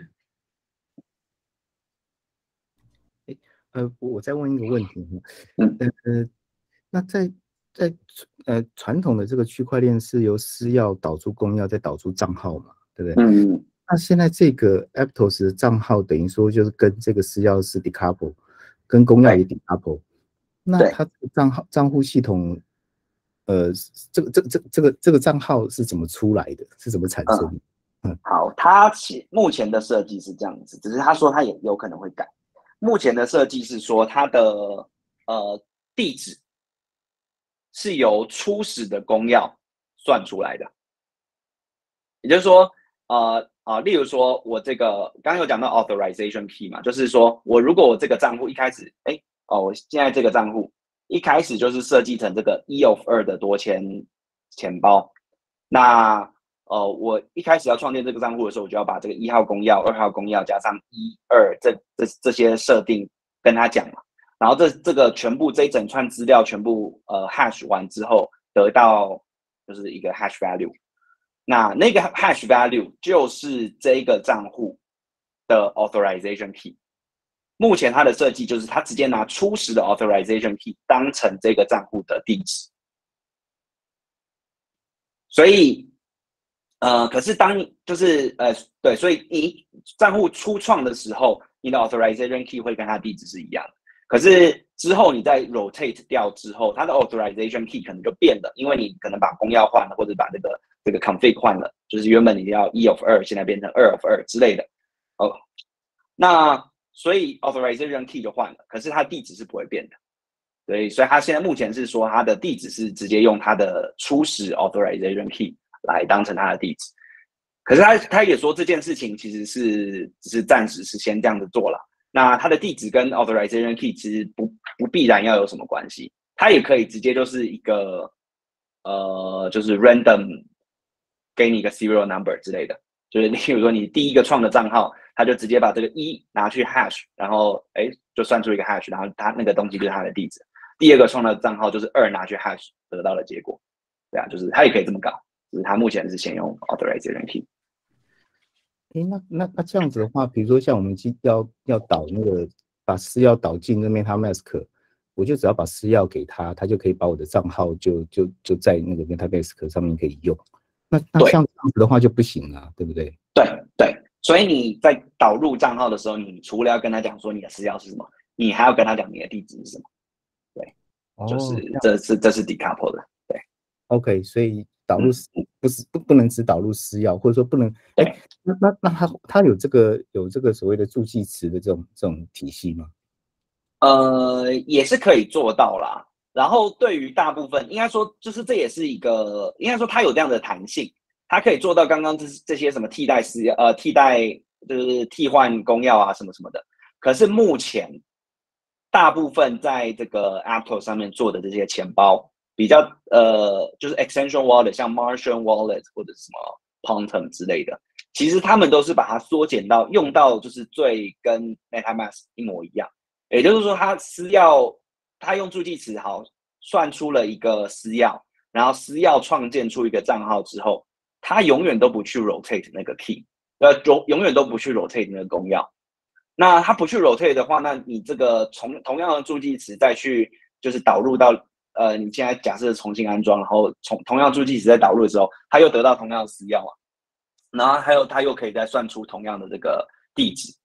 呃，我再问一个问题， 嗯呃，那在在呃传统的这个区块链是由私钥导出公钥，再导出账号嘛，对不对？ 嗯。 那现在这个 Aptos 的账号等于说就是跟这个私钥是 decouple， 跟公钥也 decouple。那它账号账户系统，呃，这个这个这这个这个账号是怎么出来的？是怎么产生的？ 嗯，嗯好，它其目前的设计是这样子，只是他说他也有可能会改。目前的设计是说，它的呃地址是由初始的公钥算出来的，也就是说，呃呃，例如说我这个刚刚有讲到 authorization key 嘛，就是说我如果我这个账户一开始，哎哦，我现在这个账户一开始就是设计成这个一 of 二的多签钱包，那呃我一开始要创建这个账户的时候，我就要把这个一号公钥、二号公钥加上一二这这这些设定跟他讲嘛，然后这这个全部这一整串资料全部呃 hash 完之后，得到就是一个 hash value。那那个 hash value 就是这个账户的 authorization key。目前它的设计就是它直接拿初始的 authorization key 当成这个账户的地址。所以，呃，可是当就是呃对，所以你账户初创的时候，你的 authorization key 会跟它地址是一样的。可是之后你在 rotate 掉之后，它的 authorization key 可能就变了，因为你可能把公钥换了，或者把这个这个 config 换了，就是原本你要一 of 二，现在变成二 of 二之类的。哦，那所以 authorization key 就换了，可是它地址是不会变的。对，所以它现在目前是说它的地址是直接用它的初始 authorization key 来当成它的地址。可是他他也说这件事情其实是只是暂时是先这样子做了。那它的地址跟 authorization key 其实不不必然要有什么关系，它也可以直接就是一个呃就是 random 给你一个 serial number 之类的，就是例如说你第一个创的账号，它就直接把这个一拿去 hash， 然后哎就算出一个 hash， 然后它那个东西就是它的地址。第二个创的账号就是二拿去 hash 得到的结果，对啊，就是它也可以这么搞，只是它目前是先用 authorization key。 哎，那那那这样子的话，比如说像我们要要导那个把私钥导进那 MetaMask， 我就只要把私钥给他，他就可以把我的账号就就就在那个 MetaMask 上面可以用。那那像这样子的话就不行啊，对不对？ 对对，所以你在导入账号的时候，你除了要跟他讲说你的私钥是什么，你还要跟他讲你的地址是什么。对，哦、就是这是这是 decouple 的。对 ，OK， 所以导入不是不不能只导入私钥，或者说不能哎，那那那他他有这个有这个所谓的助记词的这种这种体系吗？ 呃，也是可以做到啦。然后对于大部分，应该说就是这也是一个，应该说它有这样的弹性，它可以做到刚刚这这些什么替代私钥呃替代就是替换公钥啊什么什么的。可是目前大部分在这个 Aptos 上面做的这些钱包， 比较呃，就是 extension wallet， 像 Martian Wallet 或者什么 Quantum 之类的，其实他们都是把它缩减到用到就是最跟 MetaMask 一模一样。也就是说，它私钥，它用助记词好算出了一个私钥，然后私钥创建出一个账号之后，它永远都不去 rotate 那个 key， 呃，永永远都不去 rotate 那个公钥。那它不去 rotate 的话，那你这个同同样的助记词再去就是导入到呃，你现在假设重新安装，然后从同样助记词再导入的时候，它又得到同样的私钥啊，然后还有它又可以再算出同样的这个地址。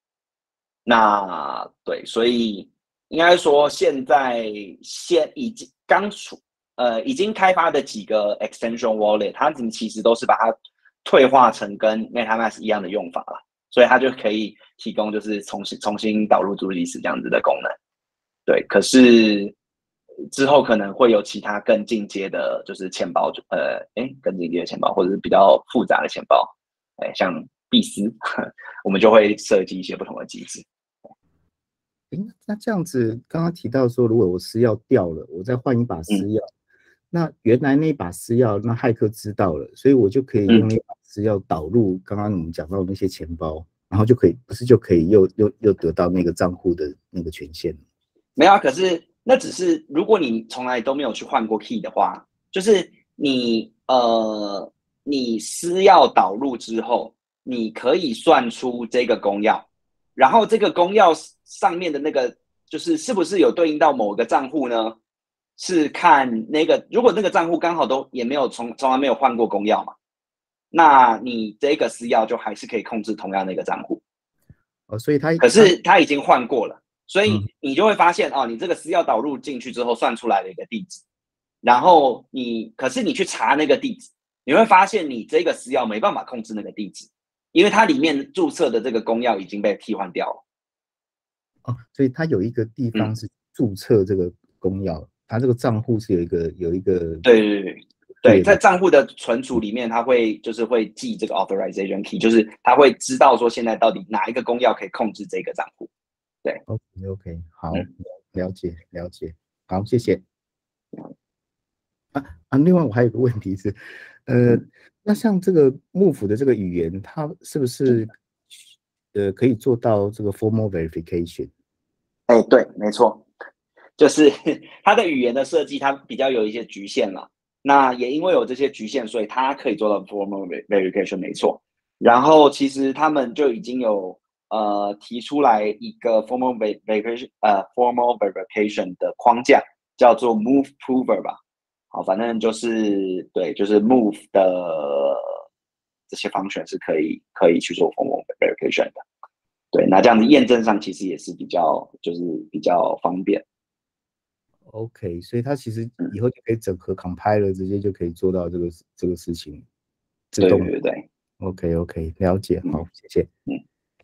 那对，所以应该说现在现已经刚出呃已经开发的几个 extension wallet， 它其实都是把它退化成跟 MetaMask 一样的用法了。所以它就可以提供就是重新重新导入助记词这样子的功能，对。可是之后可能会有其他更进阶的，就是钱包，呃，哎，更进阶的钱包，或者是比较复杂的钱包，哎，像币斯，我们就会设计一些不同的机制。 哎，那这样子，刚刚提到说，如果我私钥掉了，我再换一把私钥，嗯、那原来那一把私钥，那骇客知道了，所以我就可以用那把私钥导入刚刚我们讲到的那些钱包，然后就可以，不是就可以又又又得到那个账户的那个权限？ 没有啊，可是那只是如果你从来都没有去换过 key 的话，就是你呃你私钥导入之后，你可以算出这个公钥，然后这个公钥上面的那个就是是不是有对应到某个账户呢？是看那个，如果那个账户刚好都也没有从从来没有换过公钥嘛，那你这个私钥就还是可以控制同样的一个账户。 哦，所以他可是他已经换过了，所以你就会发现、嗯、哦，你这个私钥导入进去之后算出来了一个地址，然后你可是你去查那个地址，你会发现你这个私钥没办法控制那个地址，因为它里面注册的这个公钥已经被替换掉了。 哦，所以它有一个地方是注册这个公钥。嗯，它这个账户是有一个有一个对对对对，在账户的存储里面，它会就是会记这个 authorization key， 就是它会知道说现在到底哪一个公钥可以控制这个账户。对 ，OK OK， 好，嗯、了解了解，好，谢谢。啊啊，另外我还有个问题是，呃，嗯、那像这个幕府的这个语言，它是不是呃可以做到这个 formal verification？ 哎，对，没错。就是它的语言的设计，它比较有一些局限了。那也因为有这些局限，所以它可以做到 formal verification， 没错。然后其实他们就已经有呃提出来一个 formal verification 呃 formal verification 的框架，叫做 Move Prover 吧。好，反正就是对，就是 Move 的这些 function 是可以可以去做 formal verification 的。对，那这样子验证上其实也是比较就是比较方便。 OK， 所以它其实以后就可以整合 compiler， 直接就可以做到这个这个事情，自动。 对对对。 OK OK， 了解，好，嗯、谢谢。嗯。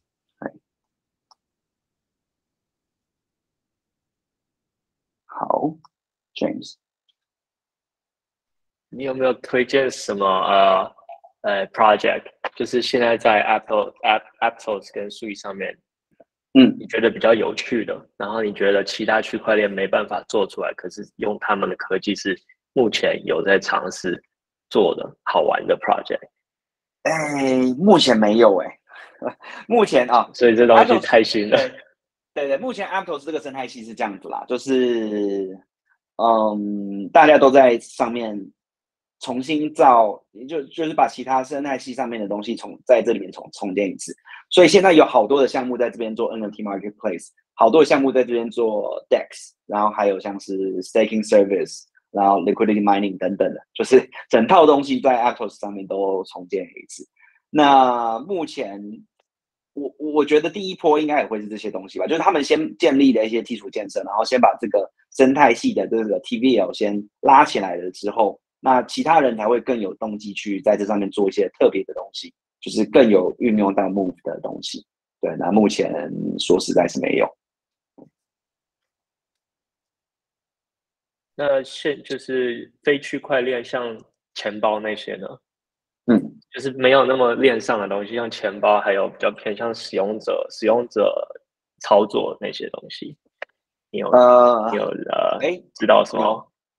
好 ，James， 你有没有推荐什么呃呃 project？ 就是现在在 Apple App Aptos 跟 Sui 上面。 嗯， 你觉得比较有趣的，然后你觉得其他区块链没办法做出来，可是用他们的科技是目前有在尝试做的好玩的 project？ 哎，目前没有哎、欸，目前啊， 所以这东西太新了。 对对对，目前 Aptos 这个生态系是这样子啦，就是嗯，大家都在上面重新造，就就是把其他生态系上面的东西重在这里面重重建一次。所以现在有好多的项目在这边做 N F T marketplace， 好多的项目在这边做 D E X， 然后还有像是 staking service， 然后 liquidity mining 等等的，就是整套东西在 Aptos 上面都重建一次。那目前我我觉得第一波应该也会是这些东西吧，就是他们先建立了一些基础建设，然后先把这个生态系的这个 T V L 先拉起来了之后，那其他人才会更有动机去在这上面做一些特别的东西。就是更有运用到 Move 的东西，对，那目前说实在是没有。 那现就是非区块链，像钱包那些呢？ 嗯， 就是没有那么链上的东西，像钱包，还有比较偏向使用者、使用者操作那些东西。你有呃，你有呃，知道什么？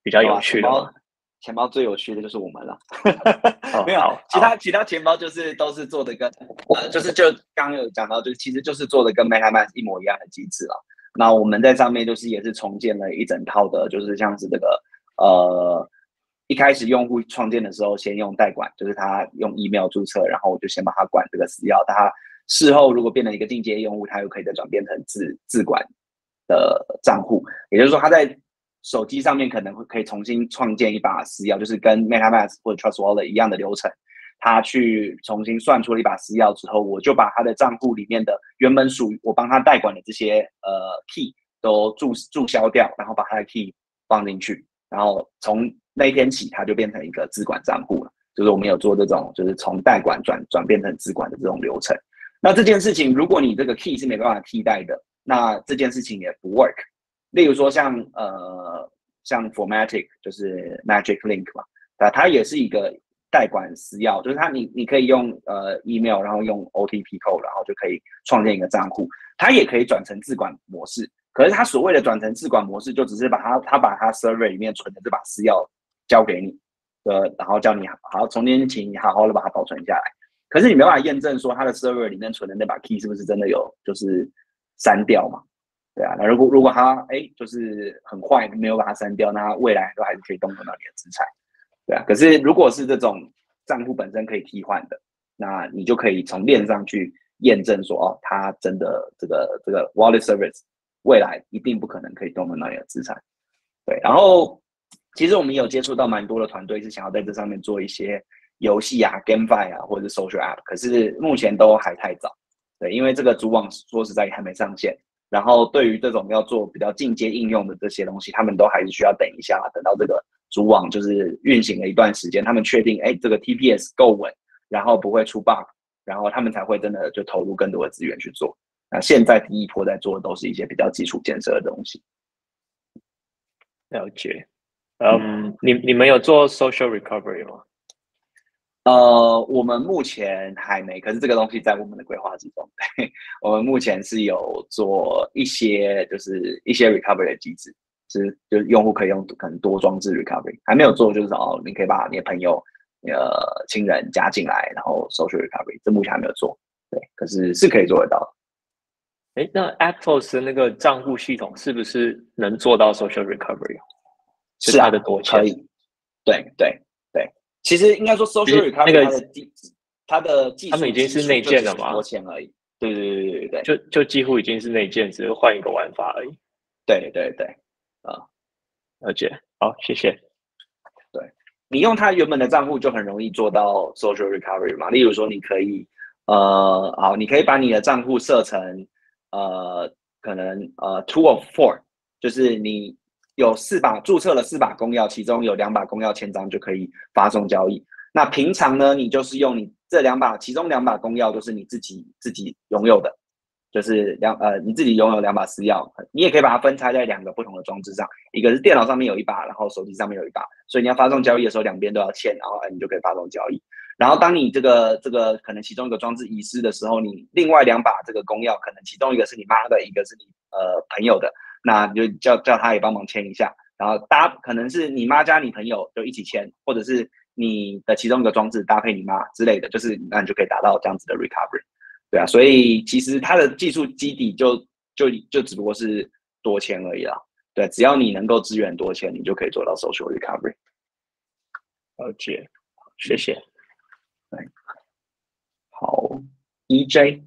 比较有趣的吗？ 钱包最有趣的就是我们了， 哦、 没有，其他其他钱包就是都是做的跟呃，就是就刚刚有讲到，就是其实就是做的跟 MetaMask 一模一样的机制了。那我们在上面就是也是重建了一整套的，就是像是这个呃，一开始用户创建的时候先用代管，就是他用 email 注册，然后我就先帮他管这个私钥，他事后如果变成一个进阶用户，他又可以再转变成自自管的账户，也就是说他在手机上面可能会可以重新创建一把私钥，就是跟 MetaMask 或者 Trust Wallet 一样的流程。他去重新算出了一把私钥之后，我就把他的账户里面的原本属于我帮他代管的这些呃 key 都注注销掉，然后把他的 key 放进去，然后从那一天起，他就变成一个资管账户了。就是我们有做这种，就是从代管转转变成资管的这种流程。那这件事情，如果你这个 key 是没办法替代的，那这件事情也不 work。例如说像呃像 Formatic 就是 Magic Link 嘛，啊，它也是一个代管私钥，就是它你你可以用呃 email， 然后用 O T P code， 然后就可以创建一个账户，它也可以转成自管模式。可是它所谓的转成自管模式，就只是把它它把它 server 里面存的这把私钥交给你，呃，然后叫你好好从今天起你好好的把它保存下来。可是你没办法验证说它的 server 里面存的那把 key 是不是真的有就是删掉嘛？对啊，那如果如果它哎就是很坏，没有把它删掉，那它未来都还是可以动用到你的资产，对啊。可是如果是这种账户本身可以替换的，那你就可以从链上去验证说，哦，它真的这个这个 wallet service 未来一定不可能可以动用到你的资产，对。然后其实我们有接触到蛮多的团队是想要在这上面做一些游戏啊、GameFi 啊，或者是 social app， 可是目前都还太早，对，因为这个主网说实在也还没上线。然后对于这种要做比较进阶应用的这些东西，他们都还是需要等一下，等到这个主网就是运行了一段时间，他们确定哎这个 T P S 够稳，然后不会出 bug， 然后他们才会真的就投入更多的资源去做。那现在第一波在做的都是一些比较基础建设的东西。 了解，嗯，嗯你你们有做 social recovery 吗？ 呃，我们目前还没，可是这个东西在我们的规划之中。我们目前是有做一些，就是一些 recovery 的机制，是就是用户可以用可能多装置 recovery， 还没有做，就是哦，你可以把你的朋友、呃亲人加进来，然后 social recovery， 这目前还没有做，对，可是是可以做得到的。 哎，那 Aptos 的那个账户系统是不是能做到 social recovery？ 是啊， 它的多钱？ 可以，对对对。其实应该说 social recovery 它的技它的技术， 他们已经是内建了吗？ 多钱而已。对对对对对， 就就几乎已经是内建，只是换一个玩法而已。 对对对，啊， 了解，好，谢谢。 对，你用它原本的账户就很容易做到 social recovery 嘛。例如说，你可以呃，好，你可以把你的账户设成呃，可能呃 two of four， 就是你有四把注册了四把公钥，其中有两把公钥签章就可以发送交易。那平常呢，你就是用你这两把，其中两把公钥都是你自己自己拥有的，就是两呃你自己拥有两把私钥，你也可以把它分拆在两个不同的装置上，一个是电脑上面有一把，然后手机上面有一把，所以你要发送交易的时候，两边都要签，然后你就可以发送交易。然后当你这个这个可能其中一个装置遗失的时候，你另外两把这个公钥，可能其中一个是你妈的，一个是你呃朋友的。那你就叫叫他也帮忙签一下，然后搭可能是你妈加你朋友就一起签，或者是你的其中一个装置搭配你妈之类的，就是那你就可以达到这样子的 recovery， 对啊，所以其实它的技术基底就就就只不过是多签而已啦，对，只要你能够支援多签，你就可以做到 social recovery。 了解，谢谢。 对，好 ，E J，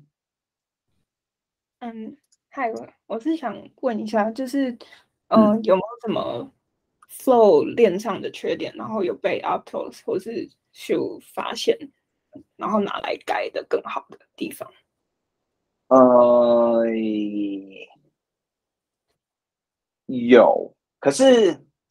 嗯。嗨，我是想问一下，就是，呃，嗯、有没有什么 Flow 链上的缺点，然后有被 Aptos 或是 Shu 发现，然后拿来改的更好的地方？ 呃，有，可是，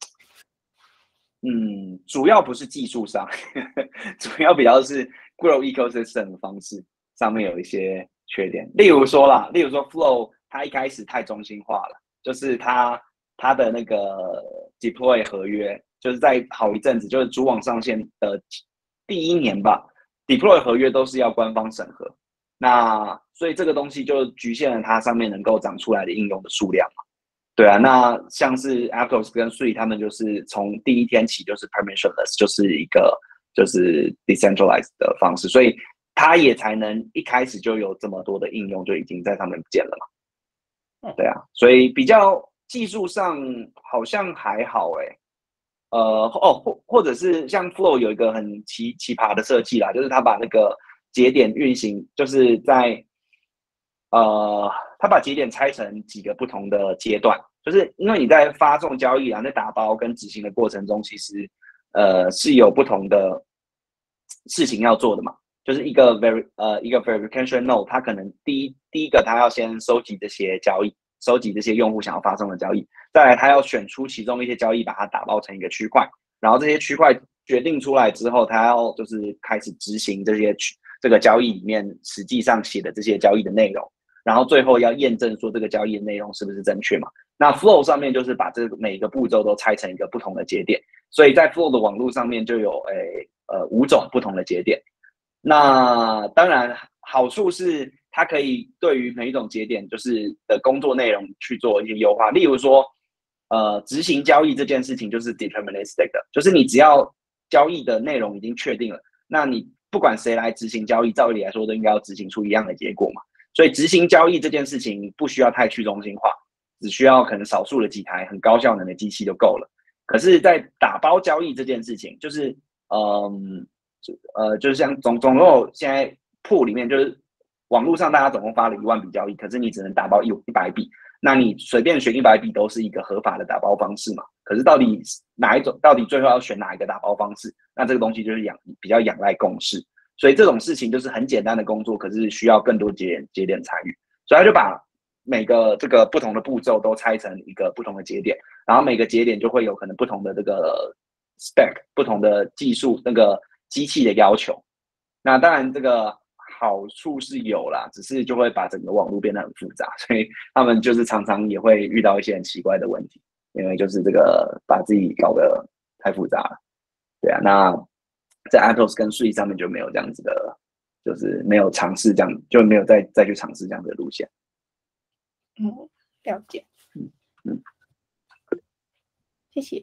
嗯，主要不是技术上，主要比较是 grow ecosystem 的方式上面有一些缺点，例如说啦，例如说 Flow。它一开始太中心化了，就是它它的那个 deploy 合约，就是在好一阵子，就是主网上线的第一年吧 ，deploy 合约都是要官方审核，那所以这个东西就局限了它上面能够长出来的应用的数量嘛。 对啊，那像是 Aptos 跟 Sui 他们就是从第一天起就是 permissionless， 就是一个就是 decentralized 的方式，所以它也才能一开始就有这么多的应用就已经在上面建了嘛。对啊，所以比较技术上好像还好哎、欸，呃哦或或者是像 Flow 有一个很奇奇葩的设计啦，就是它把那个节点运行就是在呃，它把节点拆成几个不同的阶段，就是因为你在发送交易啊，在打包跟执行的过程中，其实呃是有不同的事情要做的嘛。就是一个 ver 呃一个 verification node， 它可能第一第一个它要先收集这些交易，收集这些用户想要发送的交易，再来它要选出其中一些交易，把它打包成一个区块，然后这些区块决定出来之后，它要就是开始执行这些这个交易里面实际上写的这些交易的内容。然后最后要验证说这个交易的内容是不是正确嘛？那 Flow 上面就是把这每个步骤都拆成一个不同的节点，所以在 Flow 的网络上面就有诶呃五种不同的节点。那当然好处是它可以对于每一种节点就是的工作内容去做一些优化，例如说呃执行交易这件事情就是 deterministic 的，就是你只要交易的内容已经确定了，那你不管谁来执行交易，照理来说都应该要执行出一样的结果嘛。所以执行交易这件事情不需要太去中心化，只需要可能少数的几台很高效能的机器就够了。可是，在打包交易这件事情，就是嗯呃，就是像总总共现在铺里面就是网络上大家总共发了一万笔交易，可是你只能打包一一百笔，那你随便选一百笔都是一个合法的打包方式嘛？可是到底哪一种，到底最后要选哪一个打包方式？那这个东西就是仰比较仰赖共识。所以这种事情就是很简单的工作，可是需要更多节点节点参与，所以他就把每个这个不同的步骤都拆成一个不同的节点，然后每个节点就会有可能不同的这个 spec， 不同的技术那个机器的要求。那当然这个好处是有啦，只是就会把整个网络变得很复杂，所以他们就是常常也会遇到一些很奇怪的问题，因为就是这个把自己搞得太复杂了。对啊，那在 Aptos 跟 Sui 上面就没有这样子的，就是没有尝试这样，就没有再再去尝试这样的路线。 嗯，了解。 嗯嗯， 谢谢。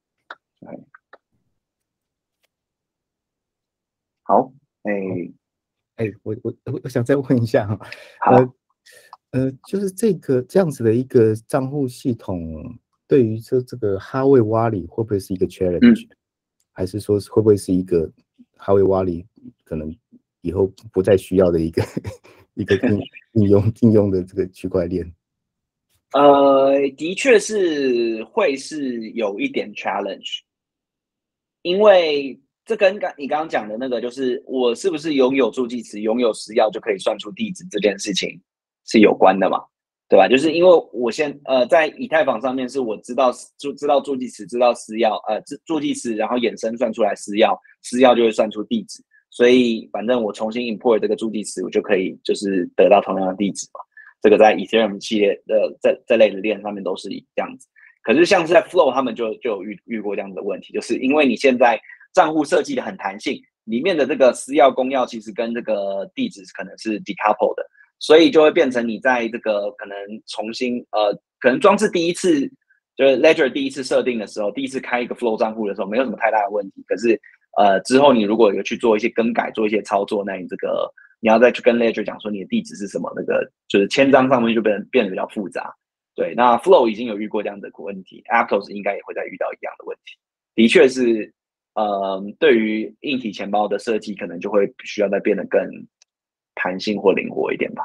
好，哎、欸、 哎，我我我想再问一下哈， 呃呃，就是这个这样子的一个账户系统，对于这这个哈维瓦里会不会是一个 challenge？、嗯、还是说会不会是一个哈维瓦里可能以后不再需要的一个一个应应用应用的这个区块链？ 呃，的确是会是有一点 challenge， 因为这跟刚你刚刚讲的那个，就是我是不是拥有助记词、拥有私钥就可以算出地址这件事情是有关的嘛？对吧？就是因为我先呃在以太坊上面是我知道就知道助记词，知道私钥，呃助记词，然后衍生算出来私钥，私钥就会算出地址，所以反正我重新 import 这个助记词，我就可以就是得到同样的地址嘛。这个在 Ethereum 系列的这这类的链上面都是这样子。可是像是在 Flow 他们就就有遇遇过这样的问题，就是因为你现在账户设计的很弹性，里面的这个私钥公钥其实跟这个地址可能是 decoupled 的，所以就会变成你在这个可能重新呃可能装置第一次就是 Ledger 第一次设定的时候，第一次开一个 Flow 账户的时候没有什么太大的问题，可是呃之后你如果有去做一些更改，做一些操作，那你这个你要再去跟 Ledger 讲说你的地址是什么，那个就是签章上面就变变得比较复杂。对，那 Flow 已经有遇过这样的问题 ，Aptos 应该也会再遇到一样的问题。的确是，呃，对于硬体钱包的设计，可能就会需要再变得更弹性或灵活一点吧。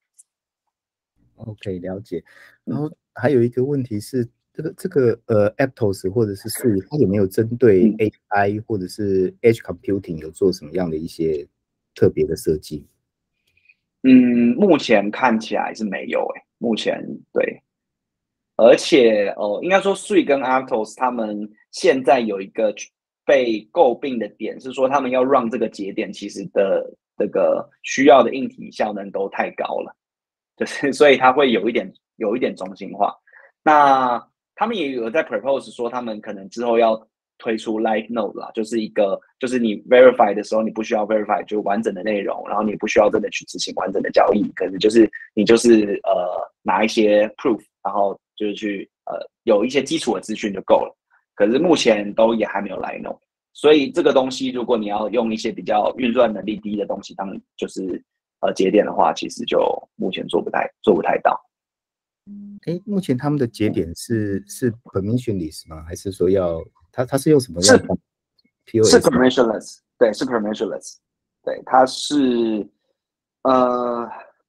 OK， 了解。然后还有一个问题是，这个这个呃 Aptos 或者是 Sui， 它有没有针对 A I 或者是 Edge Computing 有做什么样的一些特别的设计？ 嗯，目前看起来是没有诶、欸。目前对，而且哦，应该说 Sui 跟 Aptos 他们现在有一个被诟病的点是说，他们要让这个节点其实的这个需要的硬体效能都太高了，就是所以它会有一点有一点中心化。那他们也有在 propose 说，他们可能之后要推出 Light Node 啦，就是一个就是你 verify 的时候，你不需要 verify 就完整的内容，然后你不需要真的去执行完整的交易，可能就是你就是呃拿一些 proof， 然后就是去呃有一些基础的资讯就够了。可是目前都也还没有来弄，所以这个东西如果你要用一些比较运算能力低的东西当就是呃节点的话，其实就目前做不太做不太到。 哎，目前他们的节点是是 permissionless 吗？还是说要它它是用什么样的 P O S？ 是 permissionless， 对，是 permissionless， 对，它是呃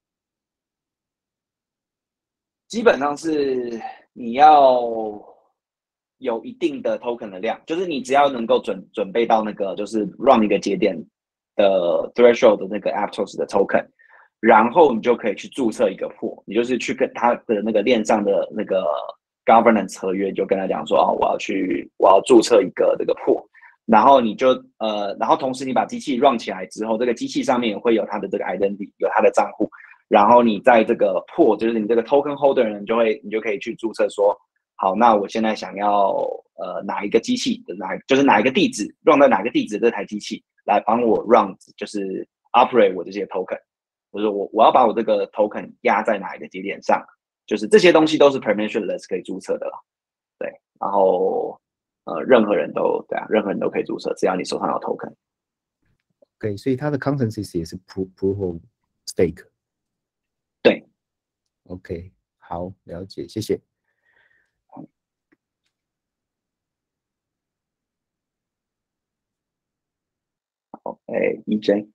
基本上是你要有一定的 token 的量，就是你只要能够准准备到那个就是 run 一个节点的 threshold 的那个 Aptos 的 token， 然后你就可以去注册一个 pool， 你就是去跟他的那个链上的那个 governance 合约，就跟他讲说啊，我要去我要注册一个这个 pool， 然后你就呃，然后同时你把机器 run 起来之后，这个机器上面也会有它的这个 identity， 有它的账户。然后你在这个 pool， 就是你这个 token holder 呢，你就会你就可以去注册说，好，那我现在想要呃哪一个机器的哪就是哪一个地址 run 到哪个地址的这台机器来帮我 run， 就是 operate 我这些 token， 就是我我要把我这个 token 压在哪一个节点上，就是这些东西都是 permissionless 可以注册的了，对，然后呃任何人都对啊，任何人都可以注册，只要你手上有 token。 对，所以它的 consensus 也是 proof proof of stake。 对 ，OK， 好，了解，谢谢。 好，哎 ，E J，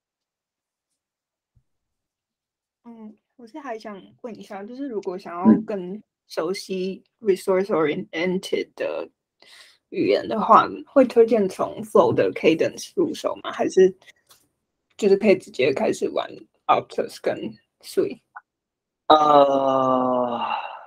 嗯，我是还想问一下，就是如果想要更熟悉 resource oriented 的语言的话，会推荐从 Flow 的 Cadence 入手吗？还是就是可以直接开始玩 Aptos 跟 Sui？ 呃，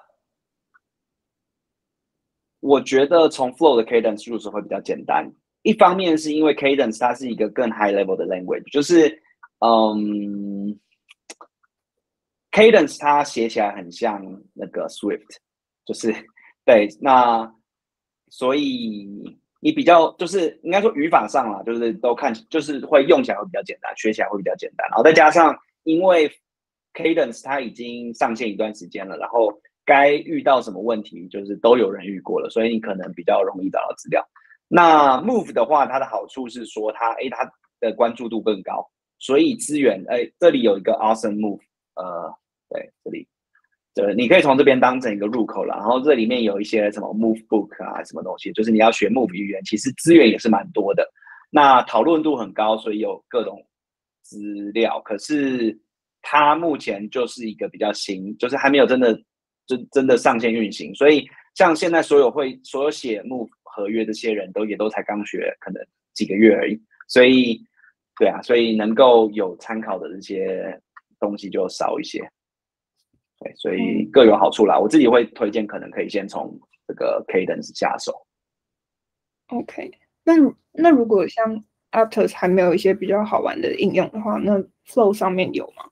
我觉得从 Flow 的 Cadence 入手会比较简单。一方面是因为 Cadence 它是一个更 high level 的 language， 就是嗯 ，Cadence 它写起来很像那个 Swift， 就是对，那所以你比较就是应该说语法上啦，就是都看就是会用起来会比较简单，学起来会比较简单。然后再加上因为 Cadence 它已经上线一段时间了，然后该遇到什么问题就是都有人遇过了，所以你可能比较容易找到资料。那 Move 的话，它的好处是说它，哎，它的关注度更高，所以资源，哎，这里有一个 Awesome Move， 呃，对，这里，对，你可以从这边当成一个入口了。然后这里面有一些什么 Move Book 啊，什么东西，就是你要学 Move 语言，其实资源也是蛮多的。那讨论度很高，所以有各种资料。可是它目前就是一个比较新，就是还没有真的真真的上线运行，所以像现在所有会所有写 Move 合约这些人都也都才刚学，可能几个月而已，所以对啊，所以能够有参考的这些东西就少一些，对，所以各有好处啦。我自己会推荐，可能可以先从这个 Cadence 下手。 OK， 那那如果像 Aptos 还没有一些比较好玩的应用的话，那 Flow 上面有吗？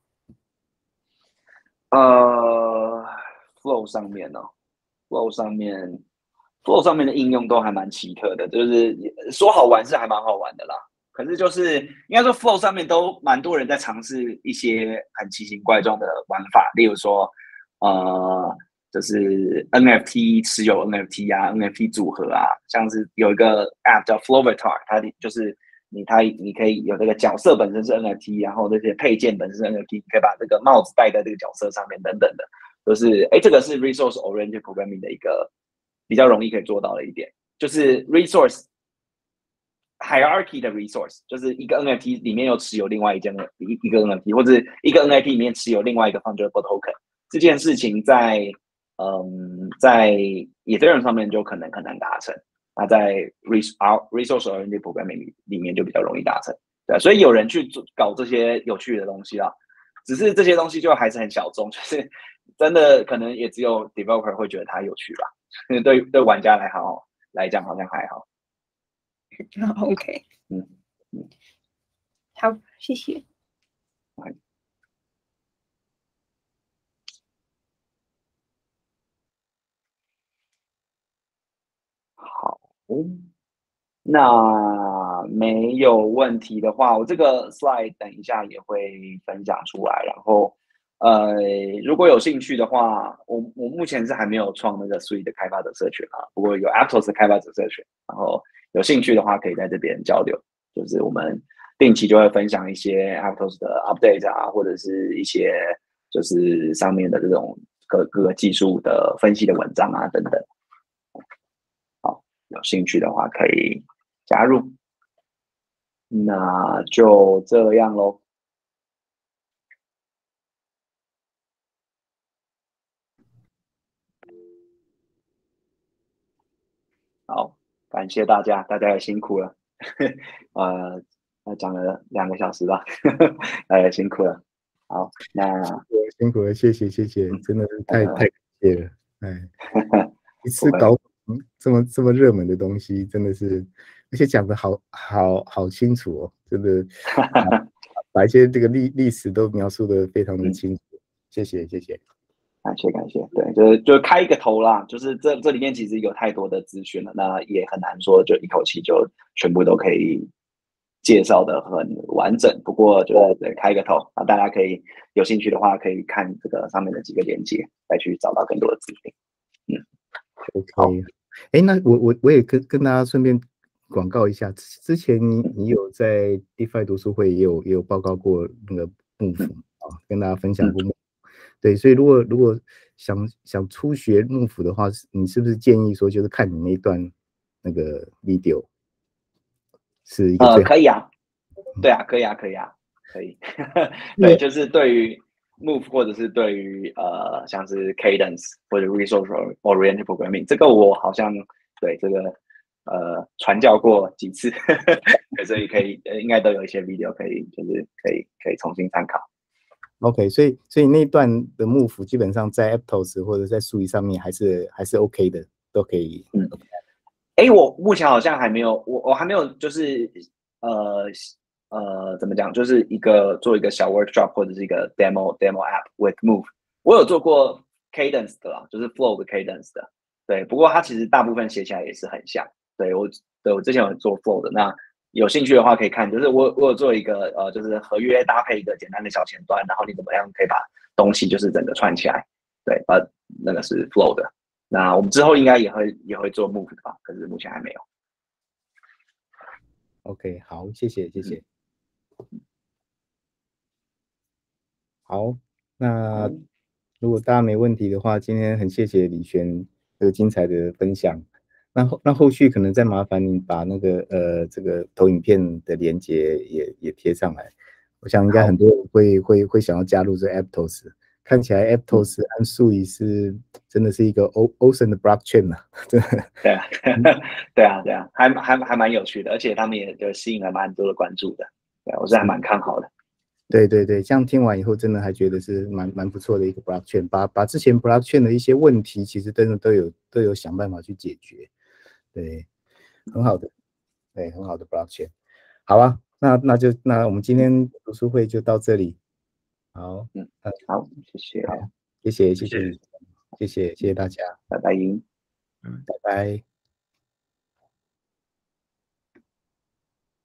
呃 ，Flow 上面呢、哦、，Flow 上面。Flow 上面的应用都还蛮奇特的，就是说好玩是还蛮好玩的啦。可是就是应该说 Flow 上面都蛮多人在尝试一些很奇形怪状的玩法，例如说呃，就是 N F T 持有 N F T 啊 ，N F T 组合啊，像是有一个 App 叫 Flowatar， 它就是你它你可以有这个角色本身是 N F T， 然后这些配件本身是 N F T， 你可以把这个帽子戴在这个角色上面等等的，就是哎，这个是 resource oriented programming 的一个。比较容易可以做到的一点，就是 resource hierarchy 的 resource， 就是一个 N F T 里面又持有另外一件一一个 N F T， 或者一个 N F T 里面持有另外一个 fungible token， 这件事情在嗯在 Ethereum 上面就可能很难达成，那在 resource oriented programming 里面就比较容易达成，对，所以有人去搞这些有趣的东西啦，只是这些东西就还是很小众，就是真的可能也只有 developer 会觉得它有趣吧。对对，玩家来好来讲好像还好。 OK， 嗯嗯， 好，谢谢。 好，那没有问题的话，我这个 slide 等一下也会分享出来，然后呃，如果有兴趣的话，我我目前是还没有创那个 Sui 的开发者社群啊，不过有 Aptos 的开发者社群，然后有兴趣的话可以在这边交流，就是我们定期就会分享一些 Aptos 的 update 啊，或者是一些就是上面的这种各各个技术的分析的文章啊等等。好，有兴趣的话可以加入，那就这样咯。好，感谢大家，大家也辛苦了，呃，讲了两个小时吧，大家也辛苦了。好，那辛苦了，谢谢谢谢，真的是太、 嗯、 太感谢了，哎，一次搞这么这么热门的东西，真的是，而且讲的好好好清楚哦，真的，把, 把一些这个历历史都描述的非常的清楚，嗯、谢谢谢谢。 感谢感谢，对，就就开一个头啦，就是这这里面其实有太多的资讯了，那也很难说就一口气就全部都可以介绍的很完整。不过就是对开一个头啊，大家可以有兴趣的话，可以看这个上面的几个链接，再去找到更多的资讯。嗯 ，OK， 哎，那我我我也跟跟大家顺便广告一下，之前你你有在 DeFi 读书会也有也有报告过那个幕府啊，跟大家分享过幕府。对，所以如果如果想想初学幕府的话，你是不是建议说就是看你那一段那个 video 是一个最好？ 呃，可以啊，对啊，可以啊，可以啊，可以。对，就是对于 move 或者是对于呃像是 cadence 或者 resource oriented programming， 这个我好像对这个呃传教过几次，所以可以应该都有一些 video 可以就是可以可以重新参考。 OK， 所以所以那段的幕府基本上在 Aptos 或者在Sui上面还是还是 OK 的，都可以。 嗯，哎、欸，我目前好像还没有，我我还没有就是呃呃怎么讲，就是一个做一个小 workshop 或者是一个 demo demo app with Move。我有做过 cadence 的啦，就是 flow 的 cadence 的，对。不过它其实大部分写起来也是很像。对我对我之前有做 flow 的，那有兴趣的话可以看，就是我我有做一个呃，就是合约搭配一个简单的小前端，然后你怎么样可以把东西就是整个串起来，对，呃，那个是 flow 的。那我们之后应该也会也会做 move 的吧，可是目前还没有。 OK， 好，谢谢谢谢。好，那如果大家没问题的话，今天很谢谢李璇这个精彩的分享。那后那后续可能再麻烦您把那个呃这个投影片的连结也也贴上来。我想应该很多人会会会想要加入这 Aptos， 看起来 Aptos 和Sui是真的是一个 awesome 的 blockchain 啊，真的。 对啊，对啊，对啊，还还还蛮有趣的，而且他们也就吸引了蛮多的关注的。对，我是还蛮看好的。 对对对，这样听完以后，真的还觉得是蛮蛮不错的一个 blockchain， 把把之前 blockchain 的一些问题，其实真的都有都有想办法去解决。对，很好的，对，很好的 blockchain。好啊，那那就那我们今天读书会就到这里。好， 嗯，好，谢谢， 好，谢谢谢谢谢谢谢谢大家， 拜拜， 拜拜。